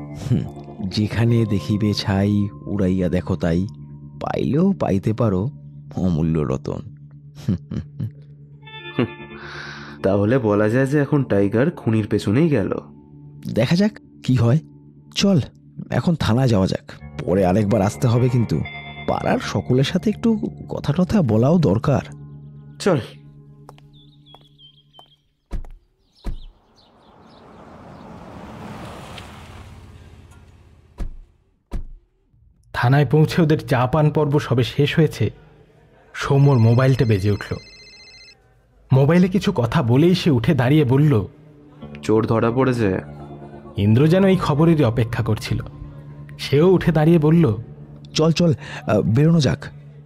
যেখানে দেখিবে ছাই উড়াইয়া দেখো তাই, পাইলেও পাইতে পারো অমূল্য রতন। তাহলে বলা যায় যে এখন টাইগার খুনির পেছনেই গেল। দেখা যাক কি হয়। চল এখন থানায় যাওয়া যাক, পরে আরেকবার আসতে হবে, কিন্তু পাড়ার সকলের সাথে একটু কথা টথা বলাও দরকার। চল। থানায় পৌঁছে ওদের চা পান পর্ব সবে শেষ হয়েছে, সৌম্যর মোবাইলটা বেজে উঠল। মোবাইলে কিছু কথা বলেই সে উঠে দাঁড়িয়ে বলল, চোর ধরা পড়েছে। ইন্দ্র যেন এই খবরেরই অপেক্ষা করছিল। সেও উঠে দাঁড়িয়ে বলল, চল চল বেরোনো যাক।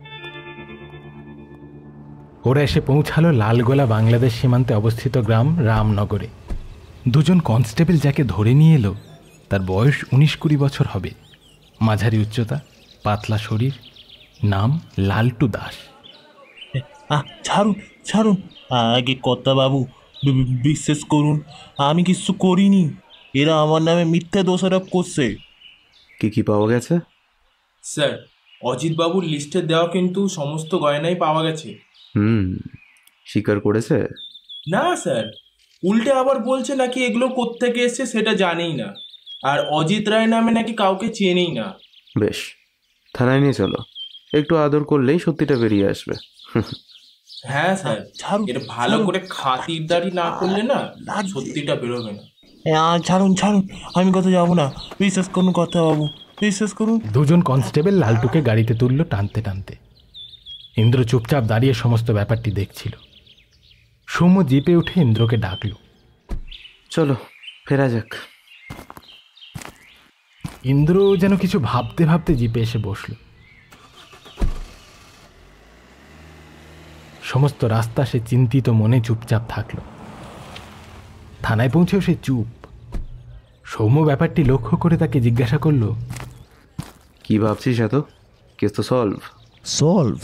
ওরা এসে পৌঁছালো লালগোলা বাংলাদেশ সীমান্তে অবস্থিত গ্রাম রামনগরে। দুজন কনস্টেবল যাকে ধরে নিয়ে এলো তার বয়স উনিশ কুড়ি বছর হবে, মাঝারি উচ্চতা, পাতলা শরীর, নাম লালটু দাস। ছাড়ুন ছাড়ুন, আগে কর্তা বাবু বিশ্বাস করুন, আমি কিছু করিনি। এরা আমার নামে মিথ্যা দোষারোপ করছে। কি কি পাওয়া গেছে? স্যার, অজিত বাবুর লিস্টে দেওয়া কিন্তু সমস্ত গয়নাই পাওয়া গেছে। হুম, স্বীকার করেছে? না স্যার, উল্টে আবার বলছে নাকি এগুলো কোত্থেকে এসছে সেটা জানেই না, আর অজিত রায় নামে নাকি কাউকে চেনেই না। বেশ, থানায় নিয়ে চলো, একটু আদর করলেই সত্যিটা বেরিয়ে আসবে। হ্যাঁ স্যার, এটা ভালো করে খাতিরদারি না করলে না সত্যিটা বেরোবে না। ছাড়ুন ছাড়ুন, আমি কোথাও যাবো না, বিশ্বাস করুন কর্তা বাবু, বিশ্বাস করুন। দুজন কনস্টেবল লালটুকে গাড়িতে তুলল টানতে টানতে। ইন্দ্র চুপচাপ দাঁড়িয়ে সমস্ত ব্যাপারটি দেখছিল। সৌম্য জিপে উঠে ইন্দ্রকে ডাকল, চলো ফেরা যাক। ইন্দ্র যেন কিছু ভাবতে ভাবতে জিপে এসে বসল। সমস্ত রাস্তা সে চিন্তিত মনে চুপচাপ থাকল। থানায় পৌঁছেও সে চুপ। সৌম্য ব্যাপারটি লক্ষ্য করে তাকে জিজ্ঞাসা করল, কি ভাবছিস এত? কেস তো সলভ। সলভ?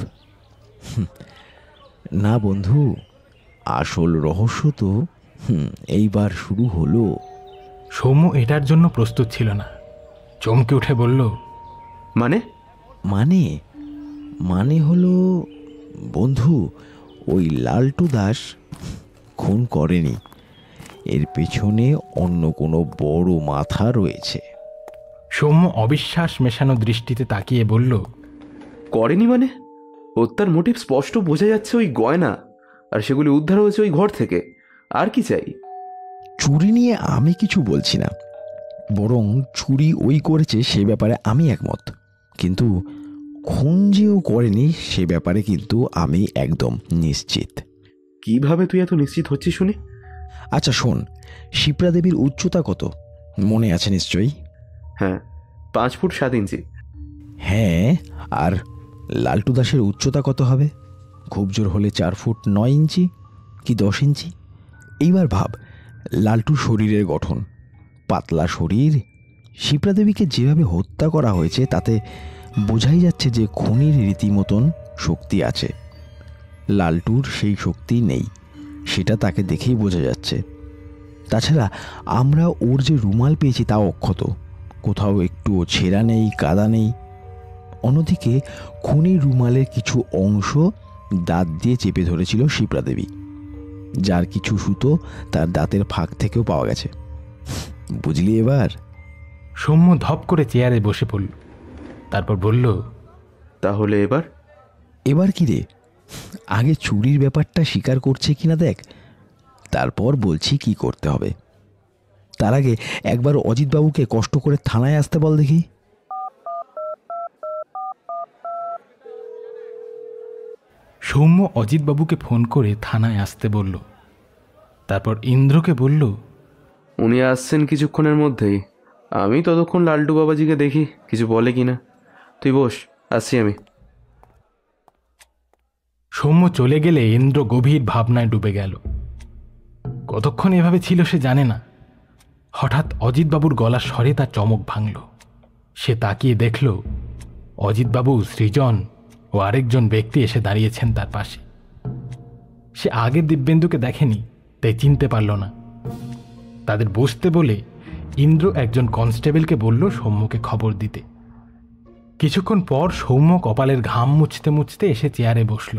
না বন্ধু, আসল রহস্য তো হুম এইবার শুরু হলো। সৌম্য এটার জন্য প্রস্তুত ছিল না, চমকে উঠে বলল, মানে? মানে মানে হলো বন্ধু, ওই লালটু দাস খুন করেনি, এর পেছনে অন্য কোনো বড় মাথা রয়েছে। সৌম্য অবিশ্বাস মেশানো দৃষ্টিতে তাকিয়ে বলল, করেনি মানে? হত্যার মোটিভ স্পষ্ট বোঝা যাচ্ছে, ওই গয়না আর সেগুলি উদ্ধার হয়েছে ওই ঘর থেকে। আর কি চাই? চুরি নিয়ে আমি কিছু বলছি না, বরং চুরি ওই করেছে সে ব্যাপারে আমি একমত, কিন্তু খুন যেও করেনি সে ব্যাপারে কিন্তু আমি একদম নিশ্চিত। কিভাবে তুই এত নিশ্চিত হচ্ছিস শুনি? আচ্ছা শোন, শিপ্রা দেবীর উচ্চতা কত মনে আছে নিশ্চয়ই? হ্যাঁ, পাঁচ ফুট সাত ইঞ্চি। হ্যাঁ, আর লালটু দাসের উচ্চতা কত হবে? খুব জোর হলে চার ফুট নয় ইঞ্চি কি দশ ইঞ্চি। এইবার ভাব, লালটুর শরীরের গঠন, পাতলা শরীর। শিপ্রা দেবীকে যেভাবে হত্যা করা হয়েছে তাতে বোঝাই যাচ্ছে যে খুনির রীতিমতন শক্তি আছে। লালটুর সেই শক্তি নেই, সেটা তাকে দেখেই বোঝা যাচ্ছে। তাছাড়া আমরা ওর যে রুমাল পেয়েছি তা অক্ষত, কোথাও একটুও ছেঁড়া নেই, কাদা নেই। অন্যদিকে খুনির রুমালের কিছু অংশ দাঁত দিয়ে চেপে ধরেছিল শিপ্রা দেবী, যার কিছু সুতো তার দাঁতের ফাঁক থেকেও পাওয়া গেছে। বুঝলি এবার? সৌম্য ধপ করে চেয়ারে বসে পড়ল, তারপর বলল, তাহলে এবার? এবার কি রে, আগে চুরির ব্যাপারটা স্বীকার করছে কিনা দেখ, তারপর বলছি কি করতে হবে। তার আগে একবার অজিতবাবুকে কষ্ট করে থানায় আসতে বল দেখি। সৌম্য অজিতবাবুকে ফোন করে থানায় আসতে বলল। তারপর ইন্দ্রকে বলল, উনি আসছেন কিছুক্ষণের মধ্যেই, আমি ততক্ষণ লালটু বাবাজিকে দেখি কিছু বলে কিনা। তুই বস, আসছি আমি। সৌম্য চলে গেলে ইন্দ্র গভীর ভাবনায় ডুবে গেল। কতক্ষণ এভাবে ছিল সে জানে না। হঠাৎ অজিতবাবুর গলার স্বরে তার চমক ভাঙল। সে তাকিয়ে দেখল অজিতবাবু, সৃজন ও আরেকজন ব্যক্তি এসে দাঁড়িয়েছেন তার পাশে। সে আগের দিব্যেন্দুকে দেখেনি, তাই চিনতে পারল না। তাদের বসতে বলে ইন্দ্র একজন কনস্টেবলকে বলল সৌম্যকে খবর দিতে। কিছুক্ষণ পর সৌম্য কপালের ঘাম মুছতে মুছতে এসে চেয়ারে বসল।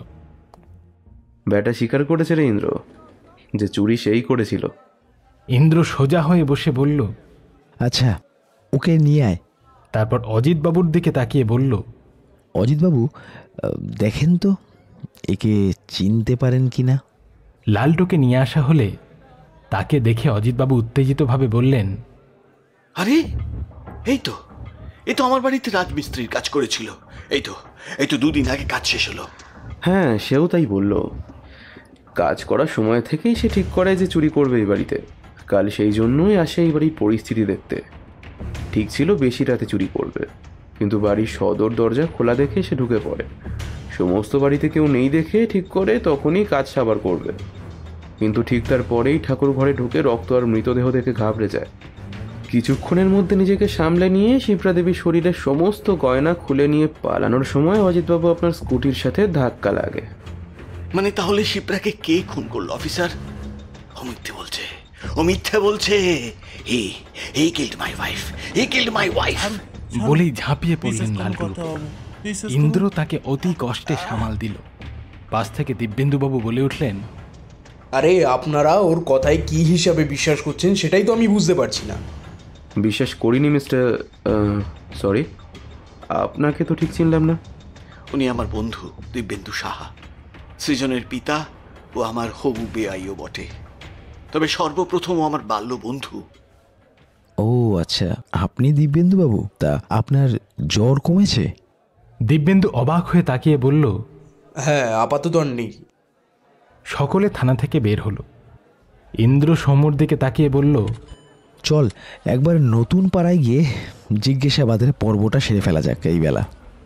ব্যাটা স্বীকার করেছে রে ইন্দ্র, যে চুরি সেই করেছিল। ইন্দ্র সোজা হয়ে বসে বলল, আচ্ছা ওকে নিয়ে আয়। তারপর অজিতবাবুর দিকে তাকিয়ে বলল, অজিতবাবু দেখেন তো একে চিনতে পারেন কিনা। লালটুকে নিয়ে আসা হলে তাকে দেখে অজিতবাবু উত্তেজিতভাবে বললেন, আরে এই তো, এই তো আমার বাড়িতে রাজমিস্ত্রির কাজ করেছিল। এই তো এই তো দুদিন আগে কাজ শেষ হলো। হ্যাঁ, সেও তাই বলল। কাজ করার সময় থেকেই সে ঠিক করে যে চুরি করবে এই বাড়িতে। কাল সেই জন্যই আসে এই বাড়ির পরিস্থিতি দেখতে। ঠিক ছিল বেশি রাতে চুরি করবে, কিন্তু বাড়ির সদর দরজা খোলা দেখে সে ঢুকে পড়ে। সমস্ত বাড়িতে কেউ নেই দেখে ঠিক করে তখনই কাজ সাবার করবে, কিন্তু ঠিক তারপরেই ঠাকুর ঘরে ঢুকে রক্ত আর মৃতদেহ দেখে ঘাবড়ে যায়। কিছুক্ষণের মধ্যে নিজেকে সামলে নিয়ে শিপ্রা দেবীর শরীরের সমস্ত গয়না খুলে নিয়ে পালানোর সময় অজিতবাবু আপনার স্কুটির সাথে ধাক্কা লাগে। মানে তাহলে শিপ্রাকে কে খুন করলো অফিসার? ও মিথ্যে বলছে, ও মিথ্যে বলছে। He he killed my wife, he killed my wife বলেই ঝাঁপিয়ে পড়লেন লালটুর উপর। ইন্দ্র তাকে অতি কষ্টে সামাল দিল। পাশ থেকে দিব্যেন্দুবাবু বলে উঠলেন, আরে আপনারা ওর কথায় কি হিসাবে বিশ্বাস করছেন সেটাই তো আমি বুঝতে পারছি না। বিশ্বাস করিনি মিস্টার, সরি, আপনাকে তো ঠিক চিনলাম না। উনি আমার বন্ধু দিব্যেন্দু সাহা, সৃজনের পিতা ও আমার হবু বেআইও বটে, তবে সর্বপ্রথম ও আমার বাল্য বন্ধু। ও আচ্ছা, আপনি দিব্যেন্দু বাবু, তা আপনার জ্বর কমেছে? দিব্যেন্দু অবাক হয়ে তাকিয়ে বলল, হ্যাঁ আপাতত আর নেই। সকলে থানা থেকে বের হলো। ইন্দ্র সৌম্যর দিকে তাকিয়ে বলল, চল একবার নতুন পাড়ায় গিয়ে জিজ্ঞাসাবাদের পর্বটা সেরে ফেলা যাক এই বেলা।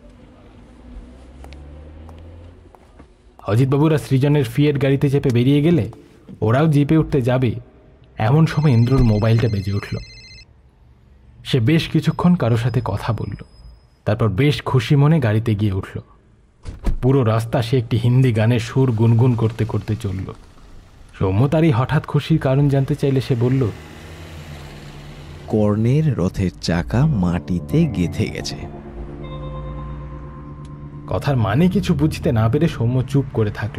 অজিতবাবুরা সৃজনের ফিয়েট গাড়িতে চেপে বেরিয়ে গেলে ওরাও জিপে উঠতে যাবে, এমন সময় ইন্দ্রর মোবাইলটা বেজে উঠল। সে বেশ কিছুক্ষণ কারোর সাথে কথা বলল, তারপর বেশ খুশি মনে গাড়িতে গিয়ে উঠল। পুরো রাস্তা সে একটি হিন্দি গানের সুর গুনগুন করতে করতে চলল। সৌম্য তার এই হঠাৎ খুশির কারণ জানতে চাইলে সে বলল, কর্ণের রথের চাকা মাটিতে গেঁথে গেছে। কথার মানে কিছু বুঝতে না পেরে সৌম্য চুপ করে থাকল।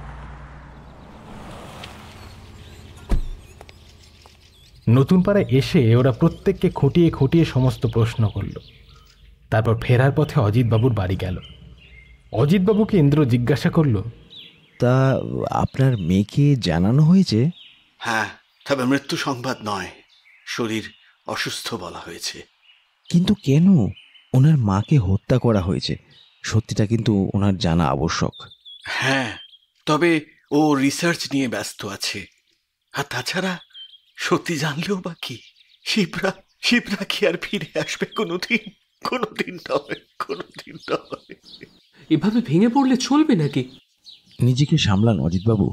নতুন পাড়ায় এসে ওরা প্রত্যেককে খুঁটিয়ে খুঁটিয়ে সমস্ত প্রশ্ন করল। তারপর ফেরার পথে অজিতবাবুর বাড়ি গেল। অজিতবাবুকে ইন্দ্র জিজ্ঞাসা করল, তা আপনার মেয়েকে জানানো হয়েছে? হ্যাঁ, তবে মৃত্যু সংবাদ নয়, শরীর অসুস্থ বলা হয়েছে। কিন্তু কেন? ওনার মাকে হত্যা করা হয়েছে, সত্যিটা কিন্তু ওনার জানা আবশ্যক। হ্যাঁ, তবে ও রিসার্চ নিয়ে ব্যস্ত আছে। আর তাছাড়া সত্যি জানলেও বা কি, শিবরা শিবরা কি আর ফিরে আসবে কোনোদিন? কোনোদিন নয়, কোনোদিন নয়। এভাবে ভেঙে পড়লে চলবে নাকি? নিজেকে সামলান অজিতবাবু।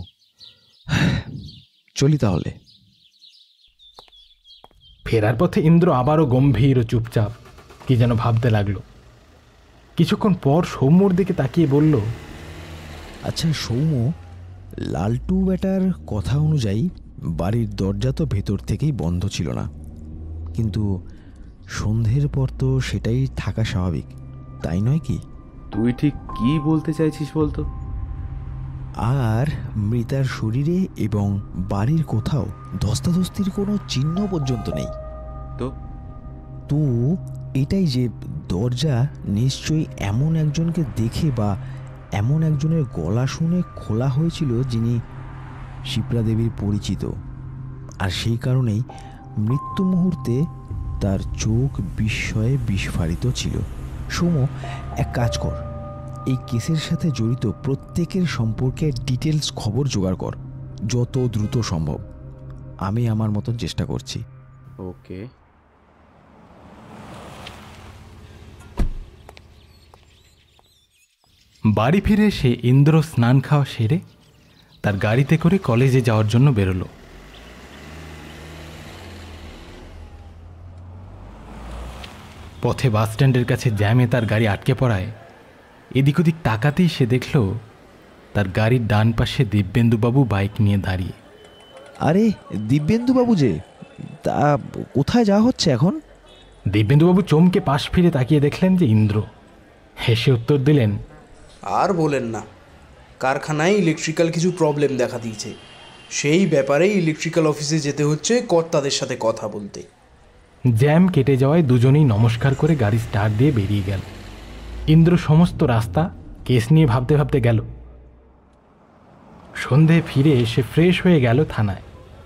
চলি তাহলে। ফেরার পথে ইন্দ্র আবারও গম্ভীর ও চুপচাপ কি যেন ভাবতে লাগলো। কিছুক্ষণ পর সৌম্যর দিকে তাকিয়ে বলল, আচ্ছা সৌম্য, লালটু বেটার কথা অনুযায়ী বাড়ির দরজা তো ভেতর থেকেই বন্ধ ছিল না, কিন্তু সন্ধ্যের পর তো সেটাই থাকা স্বাভাবিক, তাই নয় কি? তুই ঠিক কি বলতে চাইছিস বলতো? আর মৃতার শরীরে এবং বাড়ির কোথাও ধস্তাধস্তির কোনো চিহ্ন পর্যন্ত নেই। তো তো এটাই যে দরজা নিশ্চয়ই এমন একজনকে দেখে বা এমন একজনের গলা শুনে খোলা হয়েছিল যিনি শিপ্রা দেবীর পরিচিত, আর সেই কারণেই মৃত্যু মুহূর্তে তার চোখ বিস্ময়ে বিস্ফারিত ছিল। সৌম্য, এক কাজ কর, এই কেসের সাথে জড়িত প্রত্যেকের সম্পর্কে ডিটেলস খবর জোগাড় কর যত দ্রুত সম্ভব। আমি আমার মতন চেষ্টা করছি। ওকে। বাড়ি ফিরে সে ইন্দ্র স্নান খাওয়া সেরে তার গাড়িতে করে কলেজে যাওয়ার জন্য বেরোলো। পথে বাস স্ট্যান্ডের কাছে জ্যামে তার গাড়ি আটকে পড়ায় এদিক ওদিক তাকাতেই সে দেখল তার গাড়ির ডান পাশে দিব্যেন্দুবাবু বাইক নিয়ে দাঁড়িয়ে। আরে দিব্যেন্দুবাবু যে, তা কোথায় যাওয়া হচ্ছে এখন? দিব্যেন্দুবাবু চমকে পাশ ফিরে তাকিয়ে দেখলেন যে ইন্দ্র। হেসে উত্তর দিলেন, আর বলেন না, কারখানায় ইলেকট্রিক্যাল কিছু প্রবলেম দেখা দিয়েছে, সেই ব্যাপারেই ইলেকট্রিক্যাল অফিসে যেতে হচ্ছে কর্তাদের সাথে কথা বলতে। জ্যাম কেটে যাওয়ায় দুজনেই নমস্কার করে গাড়ি স্টার্ট দিয়ে বেরিয়ে গেল। ইন্দ্র সমস্ত রাস্তা কেস নিয়ে ভাবতে ভাবতে গেল। সন্ধে ফিরে এসে ফ্রেশ হয়ে গেল থানায়।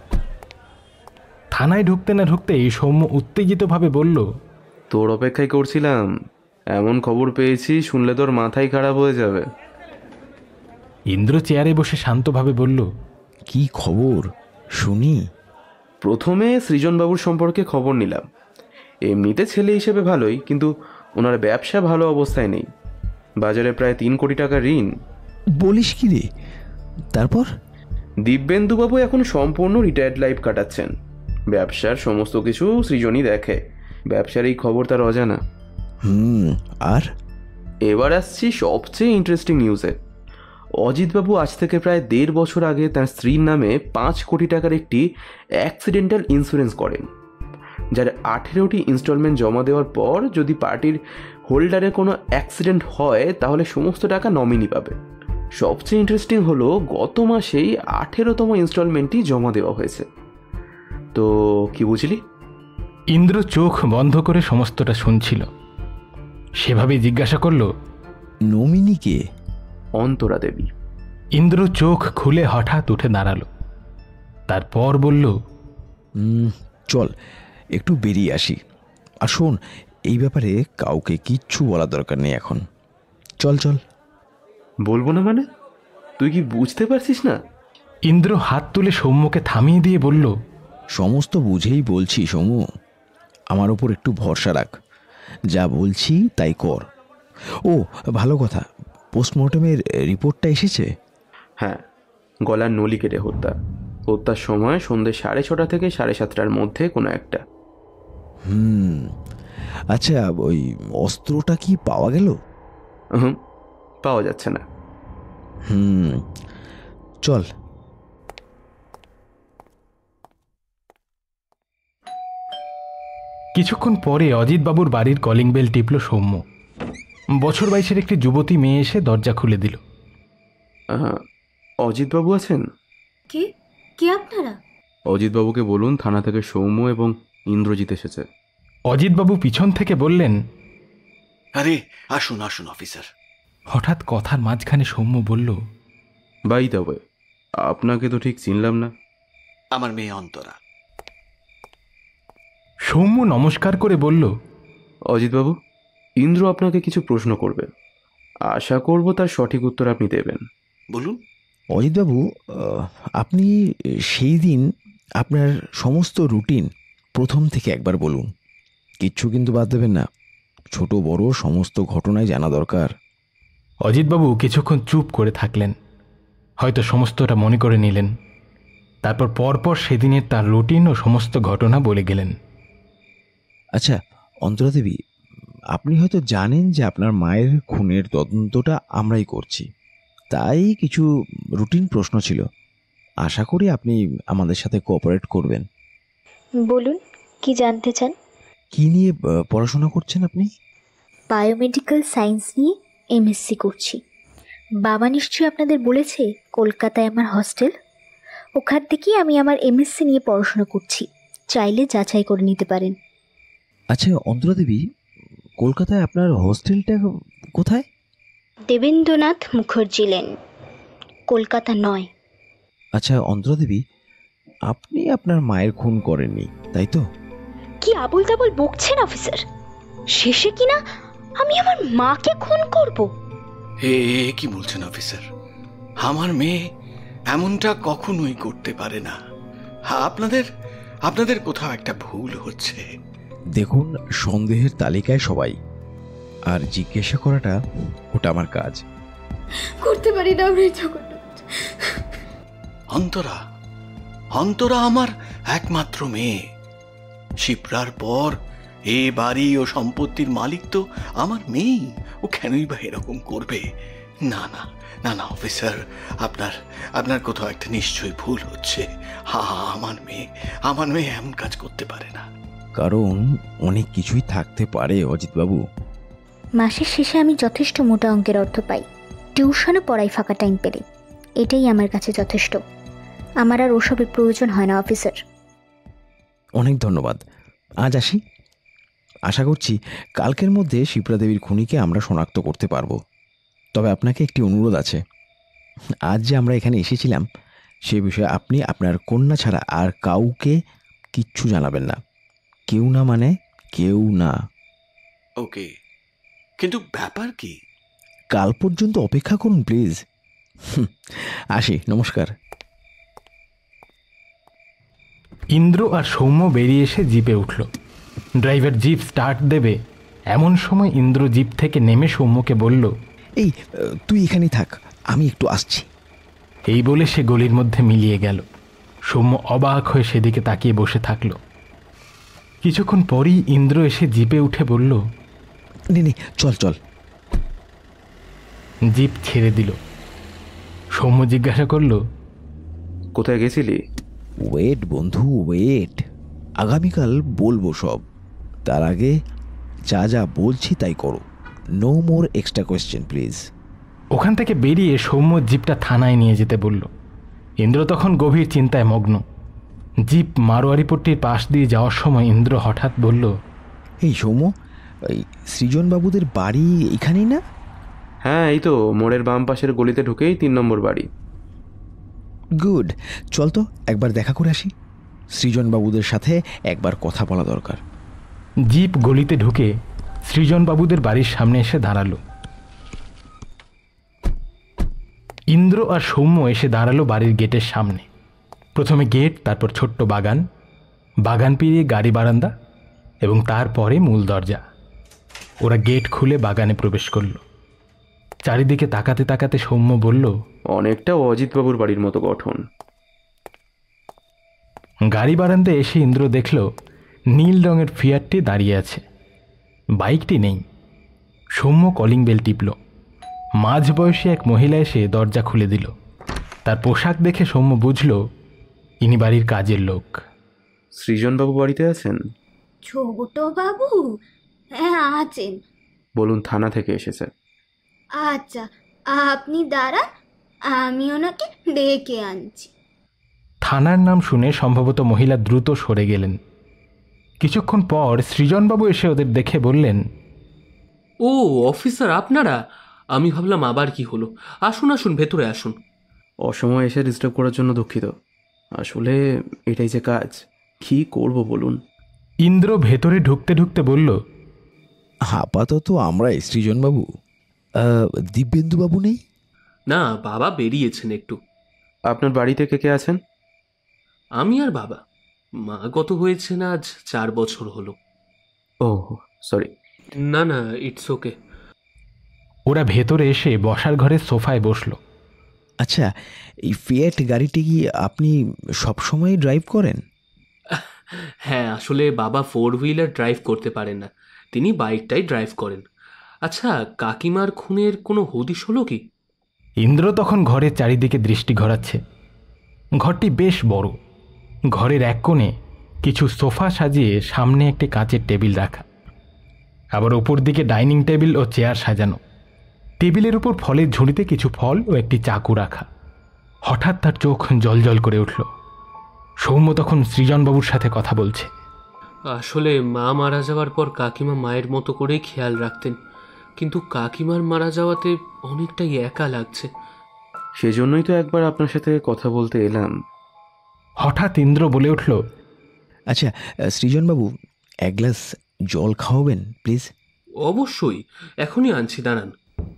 থানায় ঢুকতে না ঢুকতেই সৌম্য উত্তেজিতভাবে বলল, তোর অপেক্ষায় করছিলাম, এমন খবর পেয়েছি শুনলে তোর মাথাই খারাপ হয়ে যাবে। ইন্দ্র চেয়ারে বসে শান্তভাবে বলল, কি খবর শুনি? প্রথমে সৃজনবাবুর সম্পর্কে খবর নিলাম। এমনিতে ছেলে হিসেবে ভালোই, কিন্তু ওনার ব্যবসা ভালো অবস্থায় নেই। বাজারে প্রায় তিন কোটি টাকা ঋণ। বলিস কি রে? তারপর? দিব্যেন্দুবাবু এখন সম্পূর্ণ রিটায়ার্ড লাইফ কাটাচ্ছেন। ব্যবসার সমস্ত কিছু সৃজনই দেখে। ব্যবসার এই খবর তার অজানা। হুম আর এবার আসছি সবচেয়ে ইন্টারেস্টিং নিউজে। অজিতবাবু আজ থেকে প্রায় দেড় বছর আগে তার স্ত্রীর নামে পাঁচ কোটি টাকার একটি অ্যাক্সিডেন্টাল ইন্স্যুরেন্স করেন, যার আঠেরোটি ইনস্টলমেন্ট জমা দেওয়ার পর যদি পার্টির হোল্ডারের কোনো অ্যাক্সিডেন্ট হয় তাহলে সমস্ত টাকা নমিনি পাবে। সবচেয়ে ইন্টারেস্টিং হলো গত মাসেই আঠেরোতম ইনস্টলমেন্টটি জমা দেওয়া হয়েছে। তো কি বুঝলি? ইন্দ্র চোখ বন্ধ করে সমস্তটা শুনছিল। সেভাবেই জিজ্ঞাসা করল, নমিনি কে? অন্তরা দেবী। ইন্দ্র চোখ খুলে হঠাৎ উঠে দাঁড়ালো। তারপর বলল, চল একটু বেরিয়ে আসি। আর শোন, এই ব্যাপারে কাউকে কিচ্ছু বলা দরকার নেই এখন। চল চল। বলবো না মানে? তুই কি বুঝতে পারছিস না? ইন্দ্র হাত তুলে সৌম্যকে থামিয়ে দিয়ে বলল, সমস্ত বুঝেই বলছি সৌম্য, আমার ওপর একটু ভরসা রাখ, যা বলছি তাই কর। ও ভালো কথা, পোস্টমর্টমের রিপোর্টটা এসেছে? হ্যাঁ, গলার নলি কেটে হত্যা। হত্যার সময় সন্ধ্যে সাড়ে ছটা থেকে সাড়ে সাতটার মধ্যে কোনো একটা। হুম, আচ্ছা, ওই অস্ত্রটা কি পাওয়া গেল? হুম, পাওয়া যাচ্ছে না। হুম, চল। কিছুক্ষণ পরে অজিতবাবুর বাড়ির কলিং বেল টিপল সৌম্য। বছর বাইশের একটি যুবতী মেয়ে এসে দরজা খুলে দিল। অজিতবাবু আছেন? কে কে আপনারা? অজিতবাবুকে বলুন থানা থেকে সৌম্য এবং ইন্দ্রজিৎ এসেছে। অজিতবাবু পিছন থেকে বললেন, আরে আসুন আসুন অফিসার। হঠাৎ কথার মাঝখানে সৌম্য বলল, বাই তবে আপনাকে তো ঠিক চিনলাম না। আমার মেয়ে অন্তরা। সৌম্য নমস্কার করে বলল, অজিতবাবু, ইন্দ্র আপনাকে কিছু প্রশ্ন করবে, আশা করব তার সঠিক উত্তর আপনি দেবেন। বলুন। অজিতবাবু, আপনি সেই দিন আপনার সমস্ত রুটিন প্রথম থেকে একবার বলুন, কিচ্ছু কিন্তু বাদ দেবেন না। ছোট বড় সমস্ত ঘটনাই জানা দরকার। অজিতবাবু কিছুক্ষণ চুপ করে থাকলেন, হয়তো সমস্তটা মনে করে নিলেন। তারপর পরপর সেদিনের তার রুটিন ও সমস্ত ঘটনা বলে গেলেন। আচ্ছা অন্তরা দেবী, আপনি হয়তো জানেন যে আপনার মায়ের খুনের তদন্তটা আমরাই করছি, তাই কিছু রুটিন প্রশ্ন ছিল। আশা করি আপনি আমাদের সাথে কোঅপারেট করবেন। বলুন, কি জানতে চান? কি নিয়ে পড়াশোনা করছেন আপনি? বায়োমেডিক্যাল সায়েন্স নিয়ে এমএসসি করছি। বাবা নিশ্চয়ই আপনাদের বলেছে কলকাতায় আমার হস্টেল, ওখান থেকেই আমি আমার এমএসসি নিয়ে পড়াশোনা করছি, চাইলে যাচাই করে নিতে পারেন। আচ্ছা অন্তরা দেবী, কলকাতায় আপনার হস্টেলটা কোথায়? দেবেন্দ্রনাথ মুখার্জি লেন, কলকাতা নয়। আচ্ছা অন্তরা দেবী, আপনি আপনার মায়ের খুন করেননি, তাই তো? কি আবল তাবল বকছেন অফিসার? শেষে কিনা আমি আমার মাকে খুন করব? এ কি বলছেন অফিসার? আমার মেয়ে এমনটা কখনোই করতে পারে না। আপনাদের আপনাদের কোথাও একটা ভুল হচ্ছে। দেখুন, সন্দেহের তালিকায় সবাই, আর জিজ্ঞাসা করাটা ওটা আমার কাজ। করতে পারি না আমি। অন্তরা অন্তরা আমার একমাত্র মেয়ে। শিপ্রার পর এ বাড়ি ও সম্পত্তির মালিক তো আমার মেয়ে। ও কেনই বা এরকম করবে? না না না না অফিসার, আপনার আপনার কোথাও একটা নিশ্চয়ই ভুল হচ্ছে। হা আমার মেয়ে আমার মেয়ে এমন কাজ করতে পারে না। কারণ অনেক কিছুই থাকতে পারে অজিতবাবু। মাসের শেষে আমি যথেষ্ট মোটা অঙ্কের অর্থ পাই, টিউশনও পড়াই ফাঁকা টাইম পেলে, এটাই আমার কাছে যথেষ্ট। আমার আর ওসবের প্রয়োজন হয় না অফিসার। অনেক ধন্যবাদ, আজ আসি। আশা করছি কালকের মধ্যে শিপ্রা দেবীর খুনিকে আমরা শনাক্ত করতে পারবো। তবে আপনাকে একটি অনুরোধ আছে, আজ যে আমরা এখানে এসেছিলাম সে বিষয়ে আপনি আপনার কন্যা ছাড়া আর কাউকে কিচ্ছু জানাবেন না। কেউ না মানে কেউ না। ওকে, কিন্তু ব্যাপার কি? কাল পর্যন্ত অপেক্ষা করুন প্লিজ। আসি, নমস্কার। ইন্দ্র আর সৌম্য বেরিয়ে এসে জিপে উঠল। ড্রাইভার জিপ স্টার্ট দেবে এমন সময় ইন্দ্র জিপ থেকে নেমে সৌম্যকে বলল, এই তুই এখানেই থাক, আমি একটু আসছি। এই বলে সে গলির মধ্যে মিলিয়ে গেল। সৌম্য অবাক হয়ে সেদিকে তাকিয়ে বসে থাকল। কিছুক্ষণ পরই ইন্দ্র এসে জিপে উঠে বলল, নে নে চল চল। জিপ ছেড়ে দিল। সৌম্য জিজ্ঞাসা করল, কোথায় গেছিলি? ওয়েট বন্ধু ওয়েট, আগামীকাল বলবো সব। তার আগে যা যা বলছি তাই করো। No more extra question please. ওখান থেকে বেরিয়ে সৌম্য জিপটা থানায় নিয়ে যেতে বলল। ইন্দ্র তখন গভীর চিন্তায় মগ্ন। জিপ মারোয়ারিপট্টির পাশ দিয়ে যাওয়ার সময় ইন্দ্র হঠাৎ বলল, এই সৌম্য, এই সৃজনবাবুদের বাড়ি এখানেই না? হ্যাঁ, এই তো মোড়ের বাম পাশের গলিতে ঢুকেই তিন নম্বর বাড়ি। গুড, চল তো একবার দেখা করে আসি। সৃজনবাবুদের সাথে একবার কথা বলা দরকার। জিপ গলিতে ঢুকে সৃজনবাবুদের বাড়ির সামনে এসে দাঁড়ালো। ইন্দ্র আর সৌম্য এসে দাঁড়ালো বাড়ির গেটের সামনে। প্রথমে গেট, তারপর ছোট্ট বাগান, বাগান পেরিয়ে গাড়ি বারান্দা এবং তারপরে মূল দরজা। ওরা গেট খুলে বাগানে প্রবেশ করল। চারিদিকে তাকাতে তাকাতে সৌম্য বলল, অনেকটা অজিতবাবুর বাড়ির মতো গঠন। গাড়ি বারান্দায় এসে ইন্দ্র দেখল নীল রঙের ফিয়ারটি দাঁড়িয়ে আছে, বাইকটি নেই। সৌম্য কলিং বেল টিপল। মাঝবয়সী এক মহিলা এসে দরজা খুলে দিল। তার পোশাক দেখে সৌম্য বুঝল ইনি বাড়ির কাজের লোক। সৃজনবাবু বাড়িতে আছেন? ছোট বাবু? হ্যাঁ আছেন। বলুন, থানা থেকে এসেছে। আচ্ছা আপনি দাঁড়ান, আমি ওনাকে ডেকে আনছি। থানার নাম শুনে সম্ভবত মহিলা দ্রুত সরে গেলেন। কিছুক্ষণ পর সৃজনবাবু এসে ওদের দেখে বললেন, ও অফিসার আপনারা? আমি ভাবলাম আবার কি হলো। আসুন আসুন, ভেতরে আসুন। অসময় এসে ডিস্টার্ব করার জন্য দুঃখিত। আসলে এটাই যে কাজ, কি করব বলুন। ইন্দ্র ভেতরে ঢুকতে ঢুকতে বলল, আপাতত আমরা সৃজনবাবু, দিব্যেন্দুবাবু নেই? না, বাবা বেরিয়েছেন একটু। আপনার বাড়িতে কে কে আছেন? আমি আর বাবা। মা গত হয়েছেন আজ চার বছর হলো। Oh sorry. না না, ইটস ওকে। ওরা ভেতরে এসে বসার ঘরের সোফায় বসল। আচ্ছা, এই ফিয়েট গাড়িটি কি আপনি সবসময় ড্রাইভ করেন? হ্যাঁ, আসলে বাবা ফোর হুইলার ড্রাইভ করতে পারেন না, তিনি বাইকটাই ড্রাইভ করেন। আচ্ছা, কাকিমার খুনের কোনো হদিশ হলো কি? ইন্দ্র তখন ঘরের চারিদিকে দৃষ্টি ঘোরাচ্ছে। ঘরটি বেশ বড়। ঘরের এক কোণে কিছু সোফা সাজিয়ে সামনে একটি কাঁচের টেবিল রাখা, আবার ওপর দিকে ডাইনিং টেবিল ও চেয়ার সাজানো। টেবিলের উপর ফলের ঝুড়িতে কিছু ফল ও একটি চাকু রাখা। হঠাৎ তার চোখ জলজল করে উঠল। সৌম্য তখন সৃজনবাবুর সাথে কথা বলছে। আসলে মা মারা যাওয়ার পর কাকিমা মায়ের মতো করেই খেয়াল রাখতেন, কিন্তু কাকিমার মারা যাওয়াতে অনেকটাই একা লাগছে। সেজন্যই তো একবার আপনার সাথে কথা বলতে এলাম। হঠাৎ ইন্দ্র বলে উঠল, আচ্ছা সৃজনবাবু, এক গ্লাস জল খাওয়াবেন প্লিজ? অবশ্যই, এখনই আনছি, দাঁড়ান।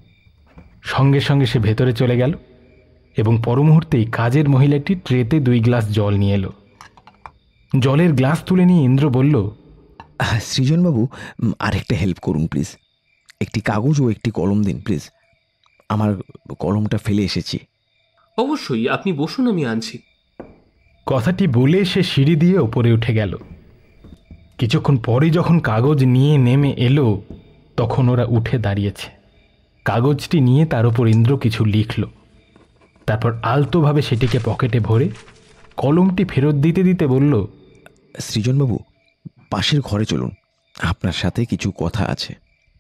সঙ্গে সঙ্গে সে ভেতরে চলে গেল এবং পর মুহূর্তেই কাজের মহিলাটি ট্রেতে দুই গ্লাস জল নিয়ে এলো। জলের গ্লাস তুলে নিয়ে ইন্দ্র বলল, সৃজনবাবু, আরেকটা হেল্প করুন প্লিজ। একটি কাগজ ও একটি কলম দিন প্লিজ, আমার কলমটা ফেলে এসেছি। অবশ্যই, আপনি বসুন, আমি আনছি। কথাটি বলে সে সিঁড়ি দিয়ে ওপরে উঠে গেল। কিছুক্ষণ পরে যখন কাগজ নিয়ে নেমে এলো, তখন ওরা উঠে দাঁড়িয়েছে। কাগজটি নিয়ে তার উপর ইন্দ্র কিছু লিখল। তারপর আলতোভাবে সেটিকে পকেটে ভরে কলমটি ফেরত দিতে দিতে বলল, সৃজনবাবু, পাশের ঘরে চলুন, আপনার সাথে কিছু কথা আছে।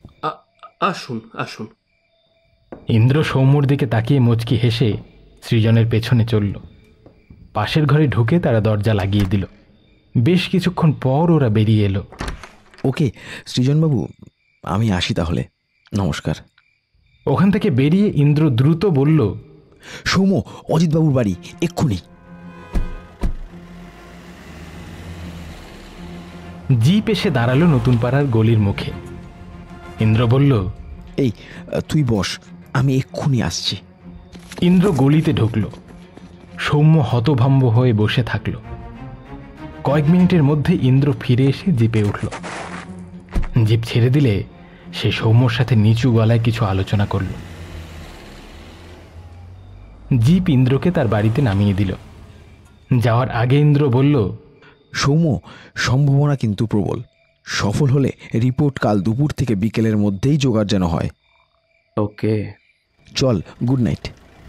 আসুন আসুন। ইন্দ্র সৌম্যর দিকে তাকিয়ে মুচকি হেসে সৃজনের পেছনে চলল। পাশের ঘরে ঢুকে তারা দরজা লাগিয়ে দিল। বেশ কিছুক্ষণ পর ওরা বেরিয়ে এলো। ওকে সৃজনবাবু, আমি আসি তাহলে, নমস্কার। ওখান থেকে বেরিয়ে ইন্দ্র দ্রুত বলল, সৌম্য, অজিতবাবুর বাড়ি, এক্ষুনি। জিপ এসে দাঁড়ালো নতুন পাড়ার গলির মুখে। ইন্দ্র বলল, এই তুই বস, আমি এক্ষুনি আসছি। ইন্দ্র গলিতে ঢুকল। সৌম্য হতভম্ব হয়ে বসে থাকল। কয়েক মিনিটের মধ্যে ইন্দ্র ফিরে এসে জিপে উঠল। জিপ ছেড়ে দিলে সে সৌম্যর সাথে নিচু গলায় কিছু আলোচনা করল। জিপ ইন্দ্রকে তার বাড়িতে নামিয়ে দিল। যাওয়ার আগে ইন্দ্র বলল, সৌম্য, সম্ভাবনা কিন্তু প্রবল। সফল হলে রিপোর্ট কাল দুপুর থেকে বিকেলের মধ্যেই জোগাড় যেন হয়। ওকে, চল, গুড নাইট।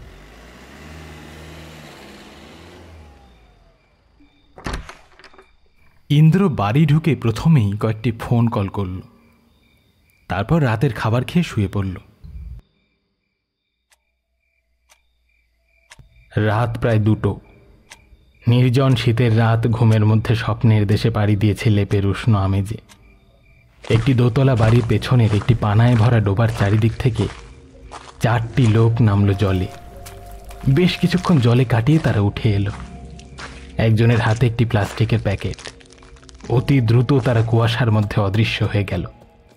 ইন্দ্র বাড়ি ঢুকে প্রথমেই কয়েকটি ফোন কল করল। তারপর রাতের খাবার খেয়ে শুয়ে পড়ল। রাত প্রায় দুটো। নির্জন শীতের রাত ঘুমের মধ্যে স্বপ্নের দেশে পাড়ি দিয়েছে লেপের উষ্ণ আমেজে। একটি দোতলা বাড়ির পেছনের একটি পানায় ভরা ডোবার চারিদিক থেকে চারটি লোক নামলো জলে। বেশ কিছুক্ষণ জলে কাটিয়ে তারা উঠে এলো। একজনের হাতে একটি প্লাস্টিকের প্যাকেট। অতি দ্রুত তারা কুয়াশার মধ্যে অদৃশ্য হয়ে গেল।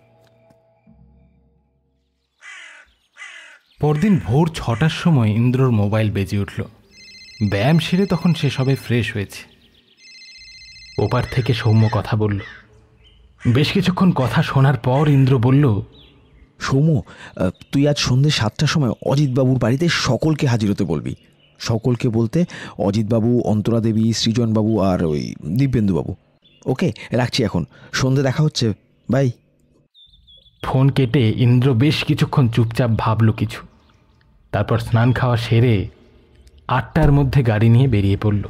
পরদিন ভোর ছটার সময় ইন্দ্রর মোবাইল বেজে উঠল। ব্যায়াম সেরে তখন সে সবে ফ্রেশ হয়েছে। ওপার থেকে সৌম্য কথা বলল। বেশ কিছুক্ষণ কথা শোনার পর ইন্দ্র বলল, সৌম্য, তুই আজ সন্ধ্যে সাতটার সময় অজিতবাবুর বাড়িতে সকলকে হাজির হতে বলবি। সকলকে বলতে অজিতবাবু, অন্তরা দেবী, সৃজনবাবু আর ওই দিব্যেন্দুবাবু। ওকে, রাখছি এখন, সন্ধে দেখা হচ্ছে, বাই। ফোন কেটে ইন্দ্র বেশ কিছুক্ষণ চুপচাপ ভাবল কিছু, তারপর স্নান খাওয়া সেরে আটটার মধ্যে গাড়ি নিয়ে বেরিয়ে পড়ল।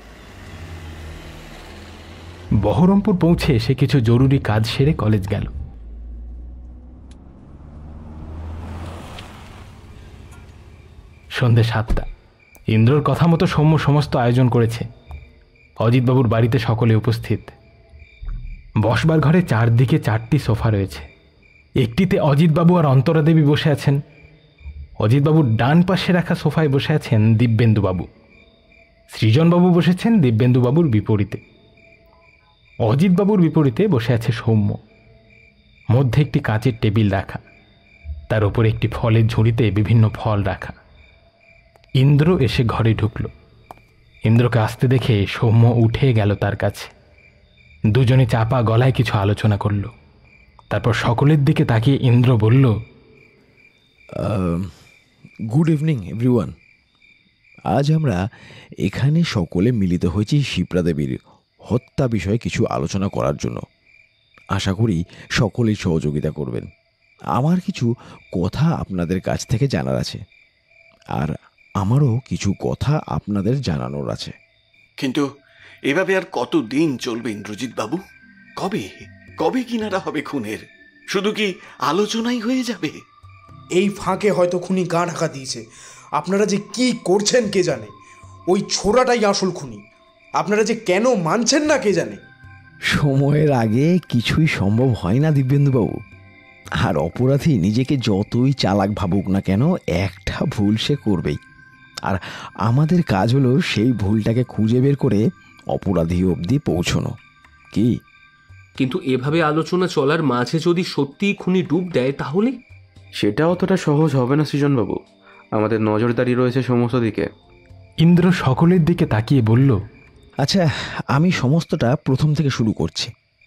বহরমপুর পৌঁছে সে কিছু জরুরি কাজ সেরে কলেজ গেল। সন্ধে সাতটা। ইন্দ্রর কথা মতো সৌম্য সমস্ত আয়োজন করেছে। অজিতবাবুর বাড়িতে সকলে উপস্থিত। বসবার ঘরে চারদিকে চারটি সোফা রয়েছে। একটিতে অজিতবাবু আর অন্তরা দেবী বসে আছেন। অজিতবাবুর ডান পাশে রাখা সোফায় বসে আছেন দিব্যেন্দুবাবু। সৃজনবাবু বসেছেন দিব্যেন্দুবাবুর বিপরীতে। অজিতবাবুর বিপরীতে বসে আছে সৌম্য। মধ্যে একটি কাঁচের টেবিল রাখা, তার উপরে একটি ফলের ঝুড়িতে বিভিন্ন ফল রাখা। ইন্দ্র এসে ঘরে ঢুকল। ইন্দ্রকে আসতে দেখে সৌম্য উঠে গেল তার কাছে। দুজনে চাপা গলায় কিছু আলোচনা করল। তারপর সকলের দিকে তাকিয়ে ইন্দ্র বলল, গুড ইভিনিং এভরিওয়ান। আজ আমরা এখানে সকলে মিলিত হয়েছি শিপ্রা দেবীর হত্যা বিষয়ে কিছু আলোচনা করার জন্য। আশা করি সকলেই সহযোগিতা করবেন। আমার কিছু কথা আপনাদের কাছ থেকে জানার আছে, আর আমারও কিছু কথা আপনাদের জানানোর আছে। কিন্তু এভাবে আর কতদিন চলবে ইন্দ্রজিৎ বাবু? কবে কবে কিনারা হবে খুনের? শুধু কি আলোচনাই হয়ে যাবে? এই ফাঁকে হয়তো খুনি গা ঢাকা দিয়েছে। আপনারা যে কি করছেন কে জানে। ওই ছোড়াটাই আসল খুনি। আপনারা যে কেন মানছেন না কে জানে। সময়ের আগে কিছুই সম্ভব হয় না দিব্যেন্দুবাবু। আর অপরাধী নিজেকে যতই চালাক ভাবুক না কেন, একটা ভুল সে করবেই। আর আমাদের কাজ হলো সেই ভুলটাকে খুঁজে বের করে অপরাধী অবধি পৌঁছানো। কি? কিন্তু এভাবে আলোচনা চলার মাঝে যদি সত্যিই খুনি ডুব দেয় তাহলে? সেটা অতটা সহজ হবে না সৃজনবাবু। আমাদের নজরদারি রয়েছে সমস্ত দিকে। ইন্দ্র সকলের দিকে তাকিয়ে বলল, আচ্ছা, আমি সমস্তটা প্রথম থেকে শুরু করছি।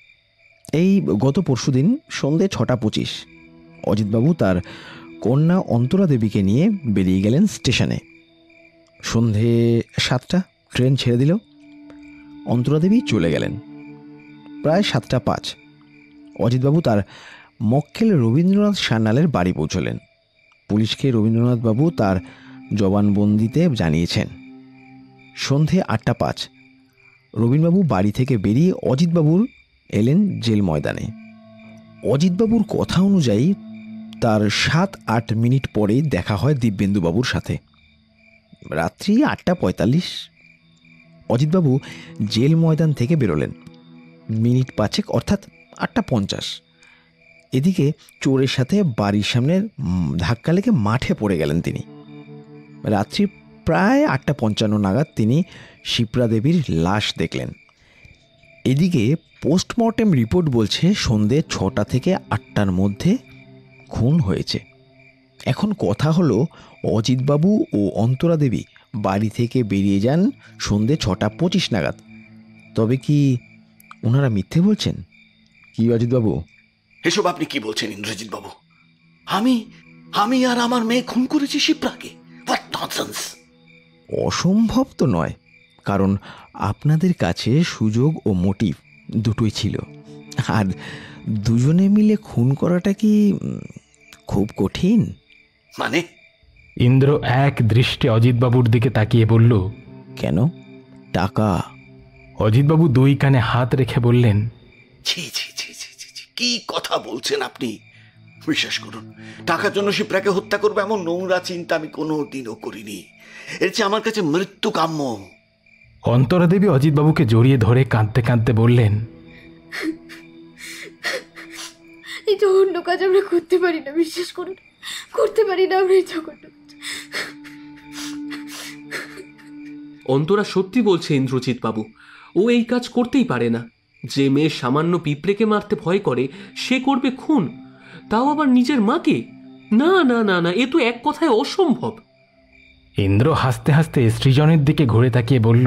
এই গত পরশুদিন সন্ধ্যে ছটা পঁচিশ অজিতবাবু তার কন্যা অন্তরা দেবীকে নিয়ে বেরিয়ে গেলেন স্টেশনে। সন্ধে সাতটা ট্রেন ছেড়ে দিল। অন্তরা দেবী চলে গেলেন। প্রায় সাতটা পাঁচ অজিতবাবু তার মক্কেল রবীন্দ্রনাথ সান্যালের বাড়ি পৌঁছলেন। পুলিশকে রবীন্দ্রনাথবাবু তার জবানবন্দিতে জানিয়েছেন। সন্ধে আটটা পাঁচ রবীন্দ্রবাবু বাড়ি থেকে বেরিয়ে অজিতবাবুর এলেন জেল ময়দানে। অজিতবাবুর কথা অনুযায়ী তার সাত আট মিনিট পরে দেখা হয় দিব্যেন্দুবাবুর সাথে। রাত্রি আটটা পঁয়তাল্লিশ অজিতবাবু জেল ময়দান থেকে বেরোলেন। মিনিট পাঁচেক অর্থাৎ আটটা পঞ্চাশ এদিকে চোরের সাথে বাড়ির সামনে ধাক্কা লেগে মাঠে পড়ে গেলেন তিনি। রাত্রি প্রায় আটটা পঞ্চান্ন নাগাদ তিনি শিপ্রা দেবীর লাশ দেখলেন। এদিকে পোস্টমর্টেম রিপোর্ট বলছে সন্ধ্যে ছটা থেকে আটটার মধ্যে খুন হয়েছে। এখন কথা হলো, অজিতবাবু ও অন্তরা দেবী বাড়ি থেকে বেরিয়ে যান সন্ধ্যে ছটা পঁচিশ নাগাদ। তবে কি ওনারা মিথ্যে বলছেন? কি অজিতবাবু? এসব আপনি কি বলছেন ইন্দ্রজিৎ বাবু? আমি আমি আর আমার মেয়ে খুন করেছি শিপ্রাকে? What nonsense! অসম্ভব তো নয়, কারণ আপনাদের কাছে সুযোগ ও মোটিভ দুটোই ছিল। আর দুজনে মিলে খুন করাটা কি খুব কঠিন? মানে? ইন্দ্র এক দৃষ্টে অজিতবাবুর দিকে তাকিয়ে বলল, কেন? টাকা? অজিতবাবু দুই কানে হাত রেখে বললেন, ছি ছি ছি ছি ছি ছি, কি কথা বলছেন আপনি? বিশ্বাস করুন, টাকার জন্য শিপ্রাকে হত্যা করবো এমন নোংরা চিন্তা আমি কোনো দিনও করিনি। এর চেয়ে আমার কাছে মৃত্যু কাম্য। অন্তরা দেবী অজিতবাবুকে জড়িয়ে ধরে কাঁদতে কাঁদতে বললেন, এই জঘন্য কাজ আমরা করতে পারি না, বিশ্বাস করুন, করতে পারি না আমরা এই জঘন্য কাজ। অন্তরা সত্যি বলছে ইন্দ্রজিৎ বাবু, ও এই কাজ করতেই পারে না। যে মেয়ে সামান্য পিঁপড়েকে মারতে ভয় করে সে করবে খুন, তাও আবার নিজের মাকে? না না না না, এ তো এক কথায় অসম্ভব। ইন্দ্র হাসতে হাসতে সৃজনের দিকে ঘুরে তাকিয়ে বলল,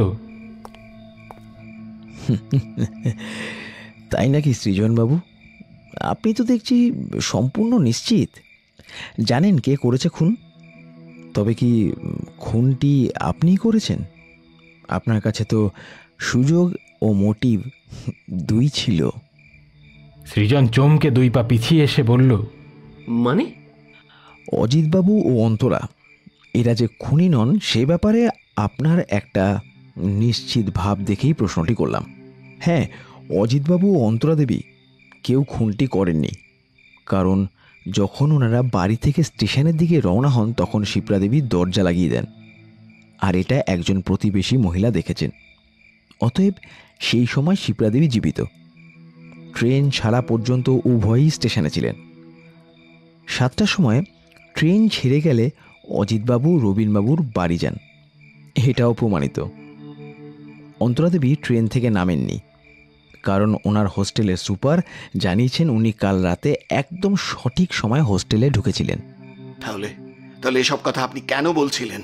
তাই নাকি সৃজনবাবু? আপনি তো দেখছি সম্পূর্ণ নিশ্চিত জানেন কে করেছে খুন। তবে কি খুনটি আপনিই করেছেন? আপনার কাছে তো সুযোগ ও মোটিভ দুই ছিল। সৃজন চমকে দুই পা পিছিয়ে এসে বলল, মানে? অজিতবাবু ও অন্তরা এরা যে খুনি নন সে ব্যাপারে আপনার একটা নিশ্চিত ভাব দেখেই প্রশ্নটি করলাম। হ্যাঁ, অজিতবাবু ও অন্তরা দেবী কেউ খুনটি করেননি, কারণ যখন ওনারা বাড়ি থেকে স্টেশনের দিকে রওনা হন তখন শিপ্রা দেবী দরজা লাগিয়ে দেন, আর এটা একজন প্রতিবেশী মহিলা দেখেছেন। অতএব সেই সময় শিপ্রা দেবী জীবিত। ট্রেন ছাড়া পর্যন্ত উভয়ই স্টেশনে ছিলেন। সাতটার সময় ট্রেন ছেড়ে গেলে অজিতবাবু রবীনবাবুর বাড়ি যান, এটাও প্রমাণিত। অন্তরা দেবী ট্রেন থেকে নামেননি, কারণ ওনার হোস্টেলের সুপার জানিয়েছেন উনি কাল রাতে একদম সঠিক সময় হোস্টেলে ঢুকেছিলেন। তাহলে তাহলে এসব কথা আপনি কেন বলছিলেন?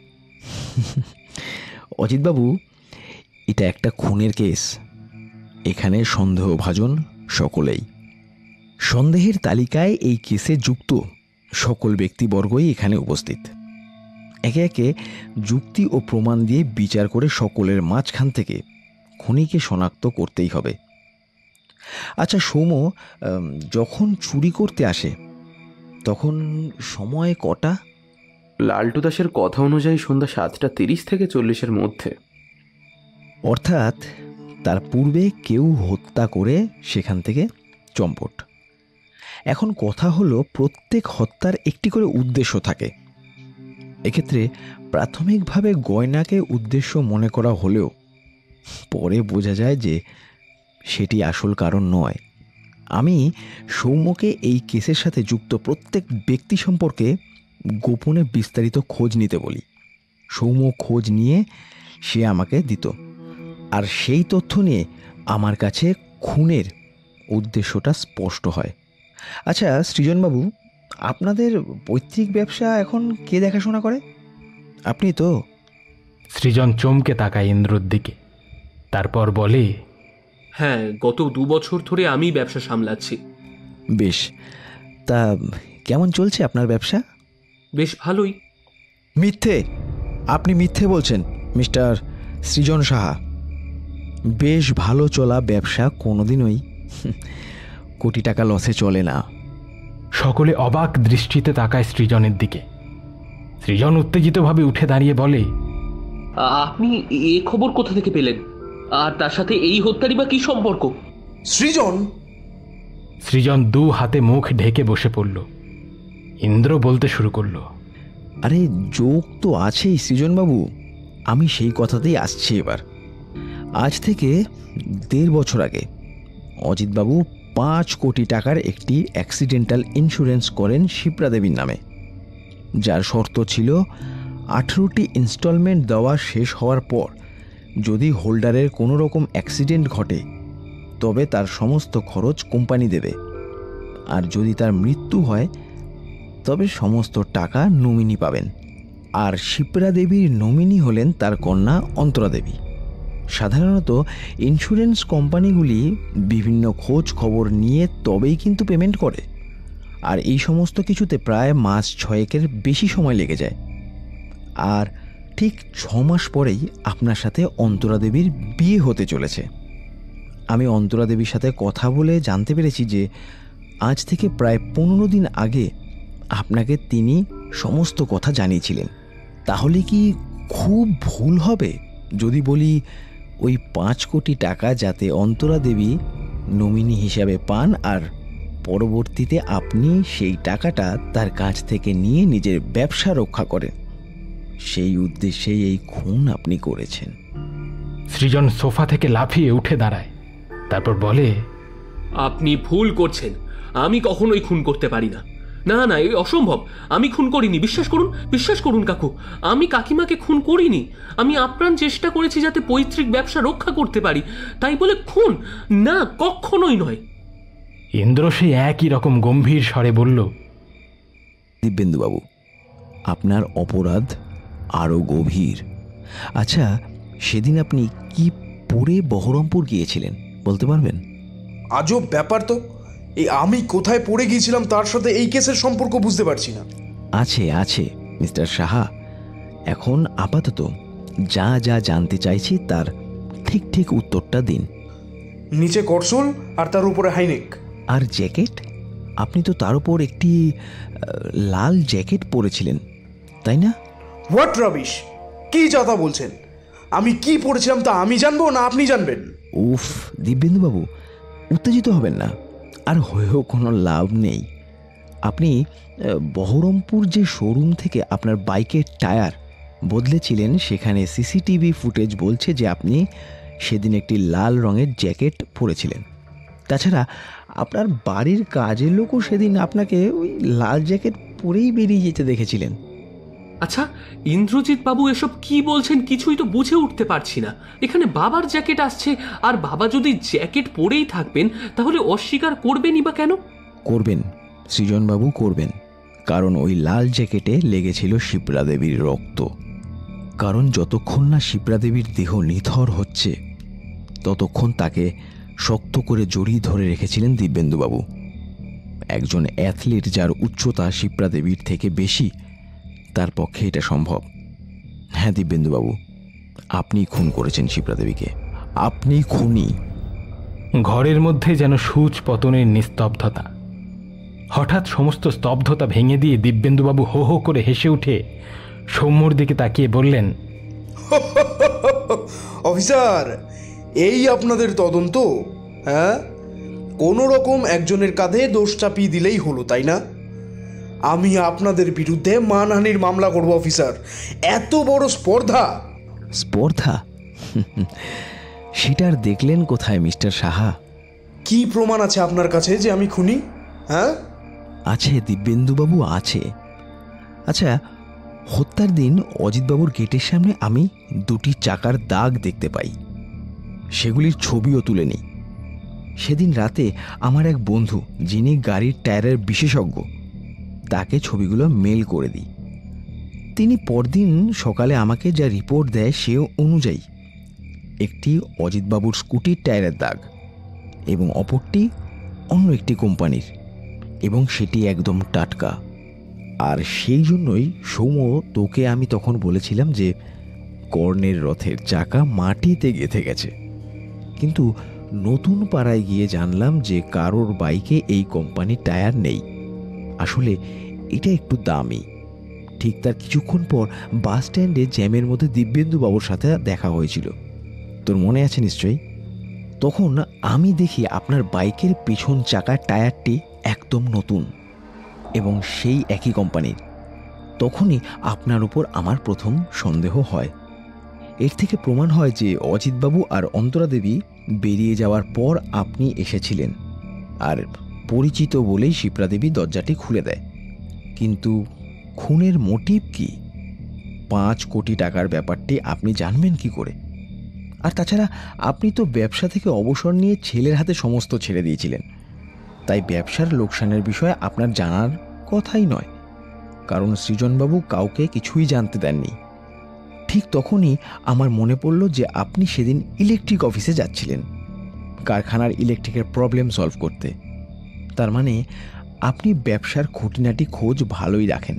অজিতবাবু, এটা একটা খুনের কেস। এখানে সন্দেহভাজন সকলেই। সন্দেহের তালিকায় এই কেসে যুক্ত সকল ব্যক্তিবর্গই এখানে উপস্থিত। একে একে যুক্তি ও প্রমাণ দিয়ে বিচার করে সকলের মাঝখান থেকে খুনিকে শনাক্ত করতেই হবে। আচ্ছা সৌম্য, যখন চুরি করতে আসে তখন সময় কটা? লালটু দাসের কথা অনুযায়ী সন্ধ্যা সাতটা তিরিশ থেকে চল্লিশের মধ্যে। অর্থাৎ তার পূর্বে কেউ হত্যা করে সেখান থেকে চম্পট। এখন কথা হলো, প্রত্যেক হত্যার একটি করে উদ্দেশ্য থাকে। এক্ষেত্রে প্রাথমিকভাবে গয়নাকে উদ্দেশ্য মনে করা হলেও পরে বোঝা যায় যে সেটি আসল কারণ নয়। আমি সৌম্যকে এই কেসের সাথে যুক্ত প্রত্যেক ব্যক্তি সম্পর্কে গোপনে বিস্তারিত খোঁজ নিতে বলি। সৌম্য খোঁজ নিয়ে সে আমাকে দিত, আর সেই তথ্য নিয়ে আমার কাছে খুনের উদ্দেশ্যটা স্পষ্ট হয়। আচ্ছা সৃজনবাবু, আপনাদের পৈতৃক ব্যবসা এখন কে দেখাশোনা করে? আপনি তো? সৃজন চমকে তাকায় ইন্দ্রর দিকে, তারপর বলে, হ্যাঁ, গত দু বছর ধরে আমি ব্যবসা সামলাচ্ছি। বেশ, তা কেমন চলছে আপনার ব্যবসা? বেশ ভালোই। মিথ্যে, আপনি মিথ্যে বলছেন মিস্টার সৃজন সাহা। বেশ ভালো চলা ব্যবসা কোনোদিনই কোটি টাকা লসে চলে না। সকলে অবাক দৃষ্টিতে তাকায় সৃজনের দিকে। সৃজন উত্তেজিতভাবে উঠে দাঁড়িয়ে বলে, আপনি এ খবর কোথা থেকে পেলেন? আর তার সাথে এই হত্যারই বা কি সম্পর্ক? সৃজন সৃজন দু হাতে মুখ ঢেকে বসে পড়ল। ইন্দ্র বলতে শুরু করলো, আরে যোগ তো আছেই সৃজনবাবু, আমি সেই কথাতেই আসছি এবার। আজ থেকে দেড় বছর আগে অজিতবাবু পাঁচ কোটি টাকার একটি অ্যাক্সিডেন্টাল ইন্স্যুরেন্স করেন শিপ্রা দেবীর নামে, যার শর্ত ছিল আঠেরোটি ইনস্টলমেন্ট দেওয়া শেষ হওয়ার পর যদি হোল্ডারের কোনো রকম অ্যাক্সিডেন্ট ঘটে তবে তার সমস্ত খরচ কোম্পানি দেবে, আর যদি তার মৃত্যু হয় তবে সমস্ত টাকা নমিনি পাবেন। আর শিপ্রা দেবীর নমিনি হলেন তার কন্যা অন্তরা দেবী। সাধারণত ইন্স্যুরেন্স কোম্পানিগুলি বিভিন্ন খোঁজ খবর নিয়ে তবেই কিন্তু পেমেন্ট করে, আর এই সমস্ত কিছুতে প্রায় মাস ছয়েকের বেশি সময় লেগে যায়। আর ঠিক ছ মাস পরেই আপনার সাথে অন্তরা দেবীর বিয়ে হতে চলেছে। আমি অন্তরা দেবীর সাথে কথা বলে জানতে পেরেছি যে আজ থেকে প্রায় পনেরো দিন আগে আপনাকে তিনি সমস্ত কথা জানিয়েছিলেন। তাহলে কি খুব ভুল হবে যদি বলি ওই পাঁচ কোটি টাকা যাতে অন্তরা দেবী নমিনি হিসাবে পান, আর পরবর্তীতে আপনি সেই টাকাটা তার কাছ থেকে নিয়ে নিজের ব্যবসা রক্ষা করেন, সেই উদ্দেশ্যেই এই খুন আপনি করেছেন? সৃজন সোফা থেকে লাফিয়ে উঠে দাঁড়ায়, তারপর বলে, আপনি ভুল করছেন। আমি কখনোই খুন করতে পারি না। না না, এই অসম্ভব। আমি খুন করিনি, বিশ্বাস করুন, বিশ্বাস করুন কাকু। আমি কাকিমাকে খুন করিনি। আমি আপ্রাণ চেষ্টা করেছি যাতে পৈতৃক ব্যবসা রক্ষা করতে পারি, তাই বলে খুন না, কখনোই নয়। ইন্দ্র সেই একই রকম গম্ভীর স্বরে বলল, দিব্যেন্দুবাবু, আপনার অপরাধ আরও গভীর। আচ্ছা, সেদিন আপনি কি পরে বহরমপুর গিয়েছিলেন বলতে পারবেন? আজব ব্যাপার তো, এই আমি কোথায় পড়ে গিয়েছিলাম তার সাথে এই কেসের সম্পর্ক বুঝতে পারছি না। আছে আছে মিস্টার সাহা, এখন আপাতত যা যা জানতে চাইছি তার ঠিক ঠিক উত্তরটা দিন। নিচে করসুল আর তার উপরে হাইনেক। আর জ্যাকেট? আপনি তো তার উপর একটি লাল জ্যাকেট পরেছিলেন, তাই না? What rubbish! কি কথা বলছেন? আমি কি পড়েছিলাম তা আমি জানবো না আপনি জানবেন? উফ দিব্যেন্দুবাবু, উত্তেজিত হবেন না, আর হয়েও কোনো লাভ নেই। আপনি বহরমপুর যে শোরুম থেকে আপনার বাইকের টায়ার বদলেছিলেন, সেখানে সিসিটিভি ফুটেজ বলছে যে আপনি সেদিন একটি লাল রঙের জ্যাকেট পরেছিলেন। তাছাড়া আপনার বাড়ির কাজের লোকও সেদিন আপনাকে ওই লাল জ্যাকেট পরেই বেরিয়ে যেতে দেখেছিলেন। আচ্ছা ইন্দ্রজিৎ বাবু, এসব কি বলছেন কিছুই তো বুঝে উঠতে পারছি না। এখানে বাবার জ্যাকেট আসছে, আর বাবা যদি জ্যাকেট পরেই থাকবেন তাহলে অস্বীকার করবেনই বা কেন? করবেন সৃজনবাবু, করবেন। কারণ ওই লাল জ্যাকেটে লেগেছিল শিপ্রা দেবীর রক্ত। কারণ যতক্ষণ না শিপ্রা দেবীর দেহ নিথর হচ্ছে ততক্ষণ তাকে শক্ত করে জড়িয়ে ধরে রেখেছিলেন দিব্যেন্দুবাবু। একজন অ্যাথলিট যার উচ্চতা শিপ্রা দেবীর থেকে বেশি, তার পক্ষে এটা সম্ভব। হ্যাঁ দিব্যেন্দুবাবু, আপনি খুন করেছেন শিপ্রা দেবীকে, আপনি খুনি। ঘরের মধ্যে যেন সূচ পতনের নিস্তব্ধতা। হঠাৎ সমস্ত স্তব্ধতা ভেঙে দিয়ে দিব্যেন্দুবাবু হো হো করে হেসে উঠে সৌম্যর দিকে তাকিয়ে বললেন, অফিসার, এই আপনাদের তদন্ত? হ্যাঁ, কোনো রকম একজনের কাঁধে দোষ চাপিয়ে দিলেই হলো, তাই না? আমি আপনাদের বিরুদ্ধে মানহানির মামলা করব অফিসার। এত বড় স্পর্ধা! স্পর্ধা? সেটার দেখলেন কোথায় মিস্টার সাহা? কি প্রমাণ আছে আপনার কাছে যে আমি খুনি? হ্যাঁ আছে দিব্যেন্দুবাবু, আছে। আচ্ছা, হত্যার দিন অজিতবাবুর গেটের সামনে আমি দুটি চাকার দাগ দেখতে পাই, সেগুলির ছবিও তুলে নিই। সেদিন রাতে আমার এক বন্ধু, যিনি গাড়ির টায়ারের বিশেষজ্ঞ, তাকে ছবিগুলো মেল করে দিই। তিনি পরদিন সকালে আমাকে যা রিপোর্ট দেয় সে অনুযায়ী একটি অজিতবাবুর স্কুটির টায়ারের দাগ এবং অপরটি অন্য একটি কোম্পানির, এবং সেটি একদম টাটকা। আর সেই জন্যই সৌম্য, তোকে আমি তখন বলেছিলাম যে কর্ণের রথের চাকা মাটিতে গেঁথে গেছে। কিন্তু নতুন পাড়ায় গিয়ে জানলাম যে কারোর বাইকে এই কোম্পানির টায়ার নেই। আসলে এটা একটু দামি। ঠিক তার কিছুক্ষণ পর বাস স্ট্যান্ডে জ্যামের মধ্যে দিব্যেন্দুবাবুর সাথে দেখা হয়েছিল, তোর মনে আছে নিশ্চয়ই? তখন আমি দেখি আপনার বাইকের পেছন চাকার টায়ারটি একদম নতুন এবং সেই একই কোম্পানির। তখনই আপনার উপর আমার প্রথম সন্দেহ হয়। এর থেকে প্রমাণ হয় যে অজিতবাবু আর অন্তরা দেবী বেরিয়ে যাওয়ার পর আপনি এসেছিলেন, আর পরিচিত বলেই শিপ্রা দেবী দরজাটি খুলে দেয়। কিন্তু খুনের মোটিভ কি? পাঁচ কোটি টাকার ব্যাপারটি আপনি জানবেন কি করে? আর তাছাড়া আপনি তো ব্যবসা থেকে অবসর নিয়ে ছেলের হাতে সমস্ত ছেড়ে দিয়েছিলেন, তাই ব্যবসার লোকসানের বিষয়ে আপনার জানার কথাই নয়, কারণ সৃজনবাবু কাউকে কিছুই জানতে দেননি। ঠিক তখনই আমার মনে পড়ল যে আপনি সেদিন ইলেকট্রিক অফিসে যাচ্ছিলেন কারখানার ইলেকট্রিকের প্রবলেম সলভ করতে। তার মানে আপনি ব্যবসার খুঁটিনাটি খোঁজ ভালোই রাখেন।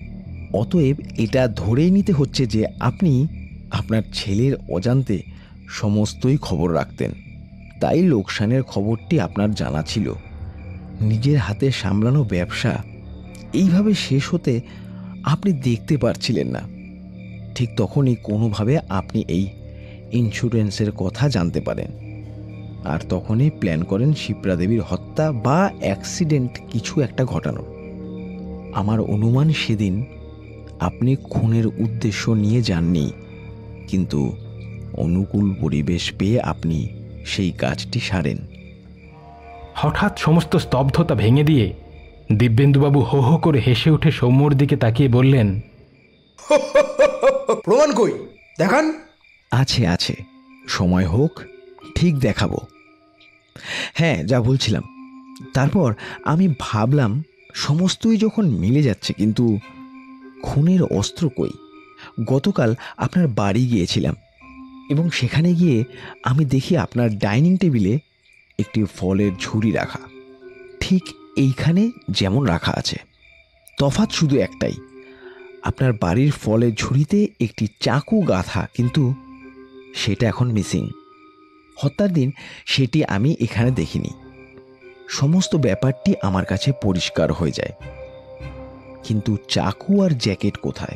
অতএব এটা ধরেই নিতে হচ্ছে যে আপনি আপনার ছেলের অজান্তে সমস্তই খবর রাখতেন, তাই লোকসানের খবরটি আপনার জানা ছিল। নিজের হাতে সামলানো ব্যবসা এইভাবে শেষ হতে আপনি দেখতে পারছিলেন না। ঠিক তখনই কোনোভাবে আপনি এই ইন্স্যুরেন্সের কথা জানতে পারেন, আর তখনই প্ল্যান করেন শিপ্রা দেবীর হত্যা বা অ্যাক্সিডেন্ট কিছু একটা ঘটানোর। আমার অনুমান সেদিন আপনি খুনের উদ্দেশ্য নিয়ে যাননি, কিন্তু অনুকূল পরিবেশ পেয়ে আপনি সেই কাজটি সারেন। হঠাৎ সমস্ত স্তব্ধতা ভেঙে দিয়ে দিব্যেন্দুবাবু হো হো করে হেসে উঠে সৌম্যর দিকে তাকিয়ে বললেন, প্রমাণ কই, দেখান। আছে আছে, সময় হোক, ঠিক দেখাবো। হ্যাঁ, যা বলছিলাম, তারপর আমি ভাবলাম সমস্তই যখন মিলে যাচ্ছে, কিন্তু খুনের অস্ত্র কই? গতকাল আপনার বাড়ি গিয়েছিলাম এবং সেখানে গিয়ে আমি দেখি আপনার ডাইনিং টেবিলে একটি ফলের ঝুড়ি রাখা, ঠিক এইখানে যেমন রাখা আছে। তফাৎ শুধু একটাই, আপনার বাড়ির ফলের ঝুড়িতে একটি চাকু গাঁথা, কিন্তু সেটা এখন মিসিং। হত্যার দিন সেটি আমি এখানে দেখিনি। সমস্ত ব্যাপারটি আমার কাছে পরিষ্কার হয়ে যায়। কিন্তু চাকু আর জ্যাকেট কোথায়?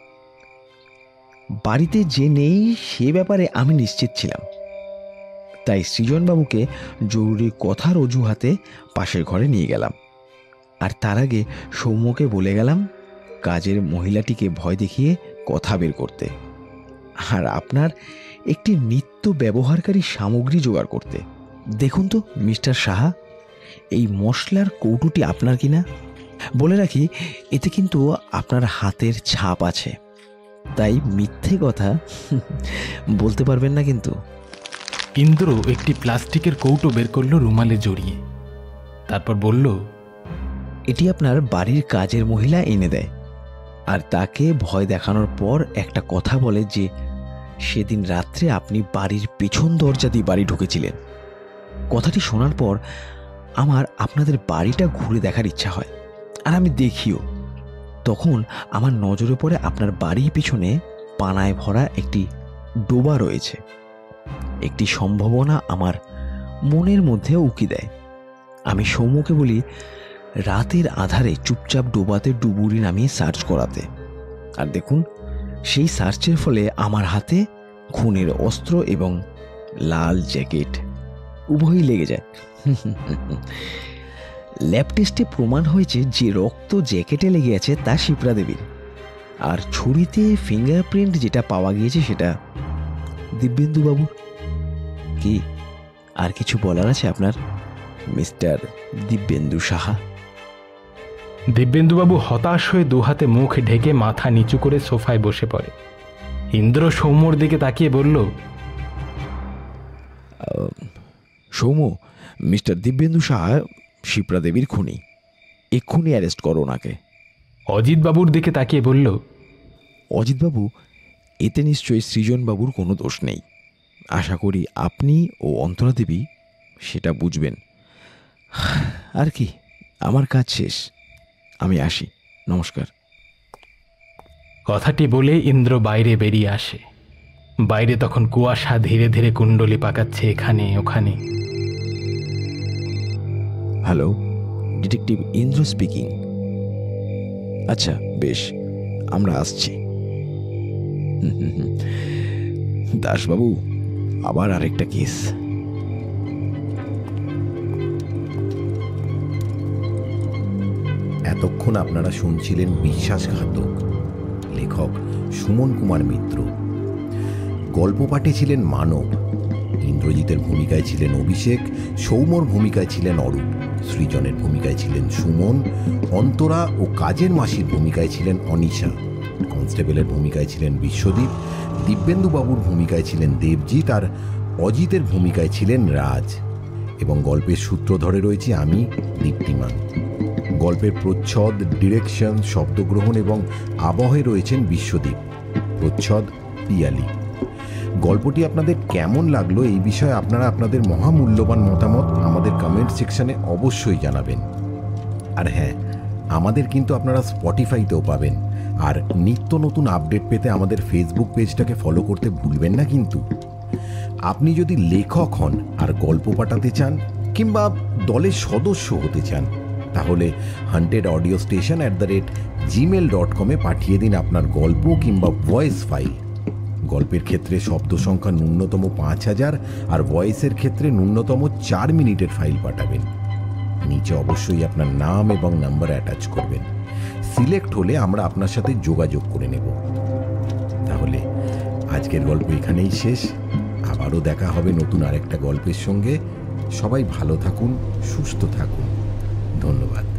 বাড়িতে যে নেই সে ব্যাপারে আমি নিশ্চিত ছিলাম। তাই সৃজনবাবুকে জরুরি কথার অজুহাতে পাশের ঘরে নিয়ে গেলাম। আর তার আগে সৌম্যকে বলে গেলাম কাজের মহিলাটিকে ভয় দেখিয়ে কথা বের করতে, আর আপনার একটি নিত্য ব্যবহারকারী সামগ্রী জোগাড় করতে। দেখুন তো মিস্টার সাহা, এই মশলার কৌটোটি আপনার কিনা? বলে রাখি, এতে কিন্তু আপনার হাতের ছাপ আছে, তাই মিথ্যে কথা বলতে পারবেন না কিন্তু। ইন্দ্র একটি প্লাস্টিকের কৌটো বের করলো রুমালে জড়িয়ে, তারপর বলল, এটি আপনার বাড়ির কাজের মহিলা এনে দেয়, আর তাকে ভয় দেখানোর পর একটা কথা বলে যে সেদিন রাত্রে আপনি বাড়ির পেছন দরজা দিয়ে বাড়ি ঢুকেছিলেন। কথাটি শোনার পর আমার আপনাদের বাড়িটা ঘুরে দেখার ইচ্ছা হয়, আর আমি দেখিও। তখন আমার নজরে পড়ে আপনার বাড়ির পিছনে পানায় ভরা একটি ডোবা রয়েছে। একটি সম্ভাবনা আমার মনের মধ্যে উকি দেয়। আমি সৌম্যকে বলি রাতের আধারে চুপচাপ ডোবাতে ডুবুরি নামিয়ে সার্চ করাতে। আর দেখুন, সেই সার্চের ফলে আমার হাতে খুনের অস্ত্র এবং লাল জ্যাকেট উভয়ই লেগে যায়। ল্যাব টেস্টে প্রমাণ হয়েছে যে রক্ত জ্যাকেটে লেগে আছে তা শিপ্রা দেবীর, আর ছুরিতে ফিঙ্গারপ্রিন্ট যেটা পাওয়া গিয়েছে সেটা দিব্যেন্দুবাবুর। কি আর কিছু বলার আছে আপনার, মিস্টার দিব্যেন্দু সাহা? দিব্যেন্দুবাবু হতাশ হয়ে দুহাতে মুখ ঢেকে মাথা নিচু করে সোফায় বসে পড়ে। ইন্দ্র সৌম্যর দিকে তাকিয়ে বলল, সৌম্য, মিস্টার দিব্যেন্দু সাহা শিপ্রা দেবীর খুনি, এক্ষুনি অ্যারেস্ট করো ওনাকে। অজিতবাবুর দিকে তাকিয়ে বলল, অজিতবাবু, এতে নিশ্চয়ই সৃজনবাবুর কোনো দোষ নেই। আশা করি আপনি ও অন্তরা দেবী সেটা বুঝবেন। আর কি, আমার কাজ শেষ, আমি আসি, নমস্কার। কথাটি বলে ইন্দ্র বাইরে বেরিয়ে আসে। বাইরে তখন কুয়াশা ধীরে ধীরে কুণ্ডলি পাকাচ্ছে এখানে ওখানে। Hello, detective Indra speaking. আচ্ছা বেশ, আমরা আসছি। দাসবাবু, আবার আরেকটা কেস। এতক্ষণ আপনারা শুনছিলেন বিশ্বাসঘাতক, লেখক সুমন কুমার মিত্র। গল্প পাঠে ছিলেন মানব, ইন্দ্রজিতের ভূমিকায় ছিলেন অভিষেক, সৌম্যর ভূমিকায় ছিলেন অরূপ, সৃজনের ভূমিকায় ছিলেন সুমন, অন্তরা ও কাজের মাসির ভূমিকায় ছিলেন অনিশা, কনস্টেবলের ভূমিকায় ছিলেন বিশ্বদীপ, দিব্যেন্দুবাবুর ভূমিকায় ছিলেন দেবজিৎ, আর অজিতের ভূমিকায় ছিলেন রাজ। এবং গল্পের সূত্র ধরে রয়েছি আমি, দীপ্তিমান। গল্পের প্রচ্ছদ, ডিরেকশন, শব্দগ্রহণ এবং আবহে রয়েছেন বিশ্বদীপ, প্রচ্ছদ পিয়ালি। গল্পটি আপনাদের কেমন লাগলো এই বিষয়ে আপনারা আপনাদের মহামূল্যবান মতামত আমাদের কমেন্ট সেকশনে অবশ্যই জানাবেন। আর হ্যাঁ, আমাদের কিন্তু আপনারা স্পটিফাইতেও পাবেন। আর নিত্য নতুন আপডেট পেতে আমাদের ফেসবুক পেজটাকে ফলো করতে ভুলবেন না কিন্তু। আপনি যদি লেখক হন আর গল্প পাঠাতে চান কিংবা দলের সদস্য হতে চান, তাহলে haunted audio station at the rate gmail dot কমে পাঠিয়ে দিন আপনার গল্প কিংবা ভয়েস ফাইল। গল্পের ক্ষেত্রে শব্দ সংখ্যা ন্যূনতম পাঁচ হাজার আর ভয়েসের ক্ষেত্রে ন্যূনতম চার মিনিটের ফাইল পাঠাবেন। নিচে অবশ্যই আপনার নাম এবং নাম্বার অ্যাটাচ করবেন। সিলেক্ট হলে আমরা আপনার সাথে যোগাযোগ করে নেব। তাহলে আজকের গল্প এখানেই শেষ। আবারও দেখা হবে নতুন আরেকটা গল্পের সঙ্গে। সবাই ভালো থাকুন, সুস্থ থাকুন। ধন্যবাদ।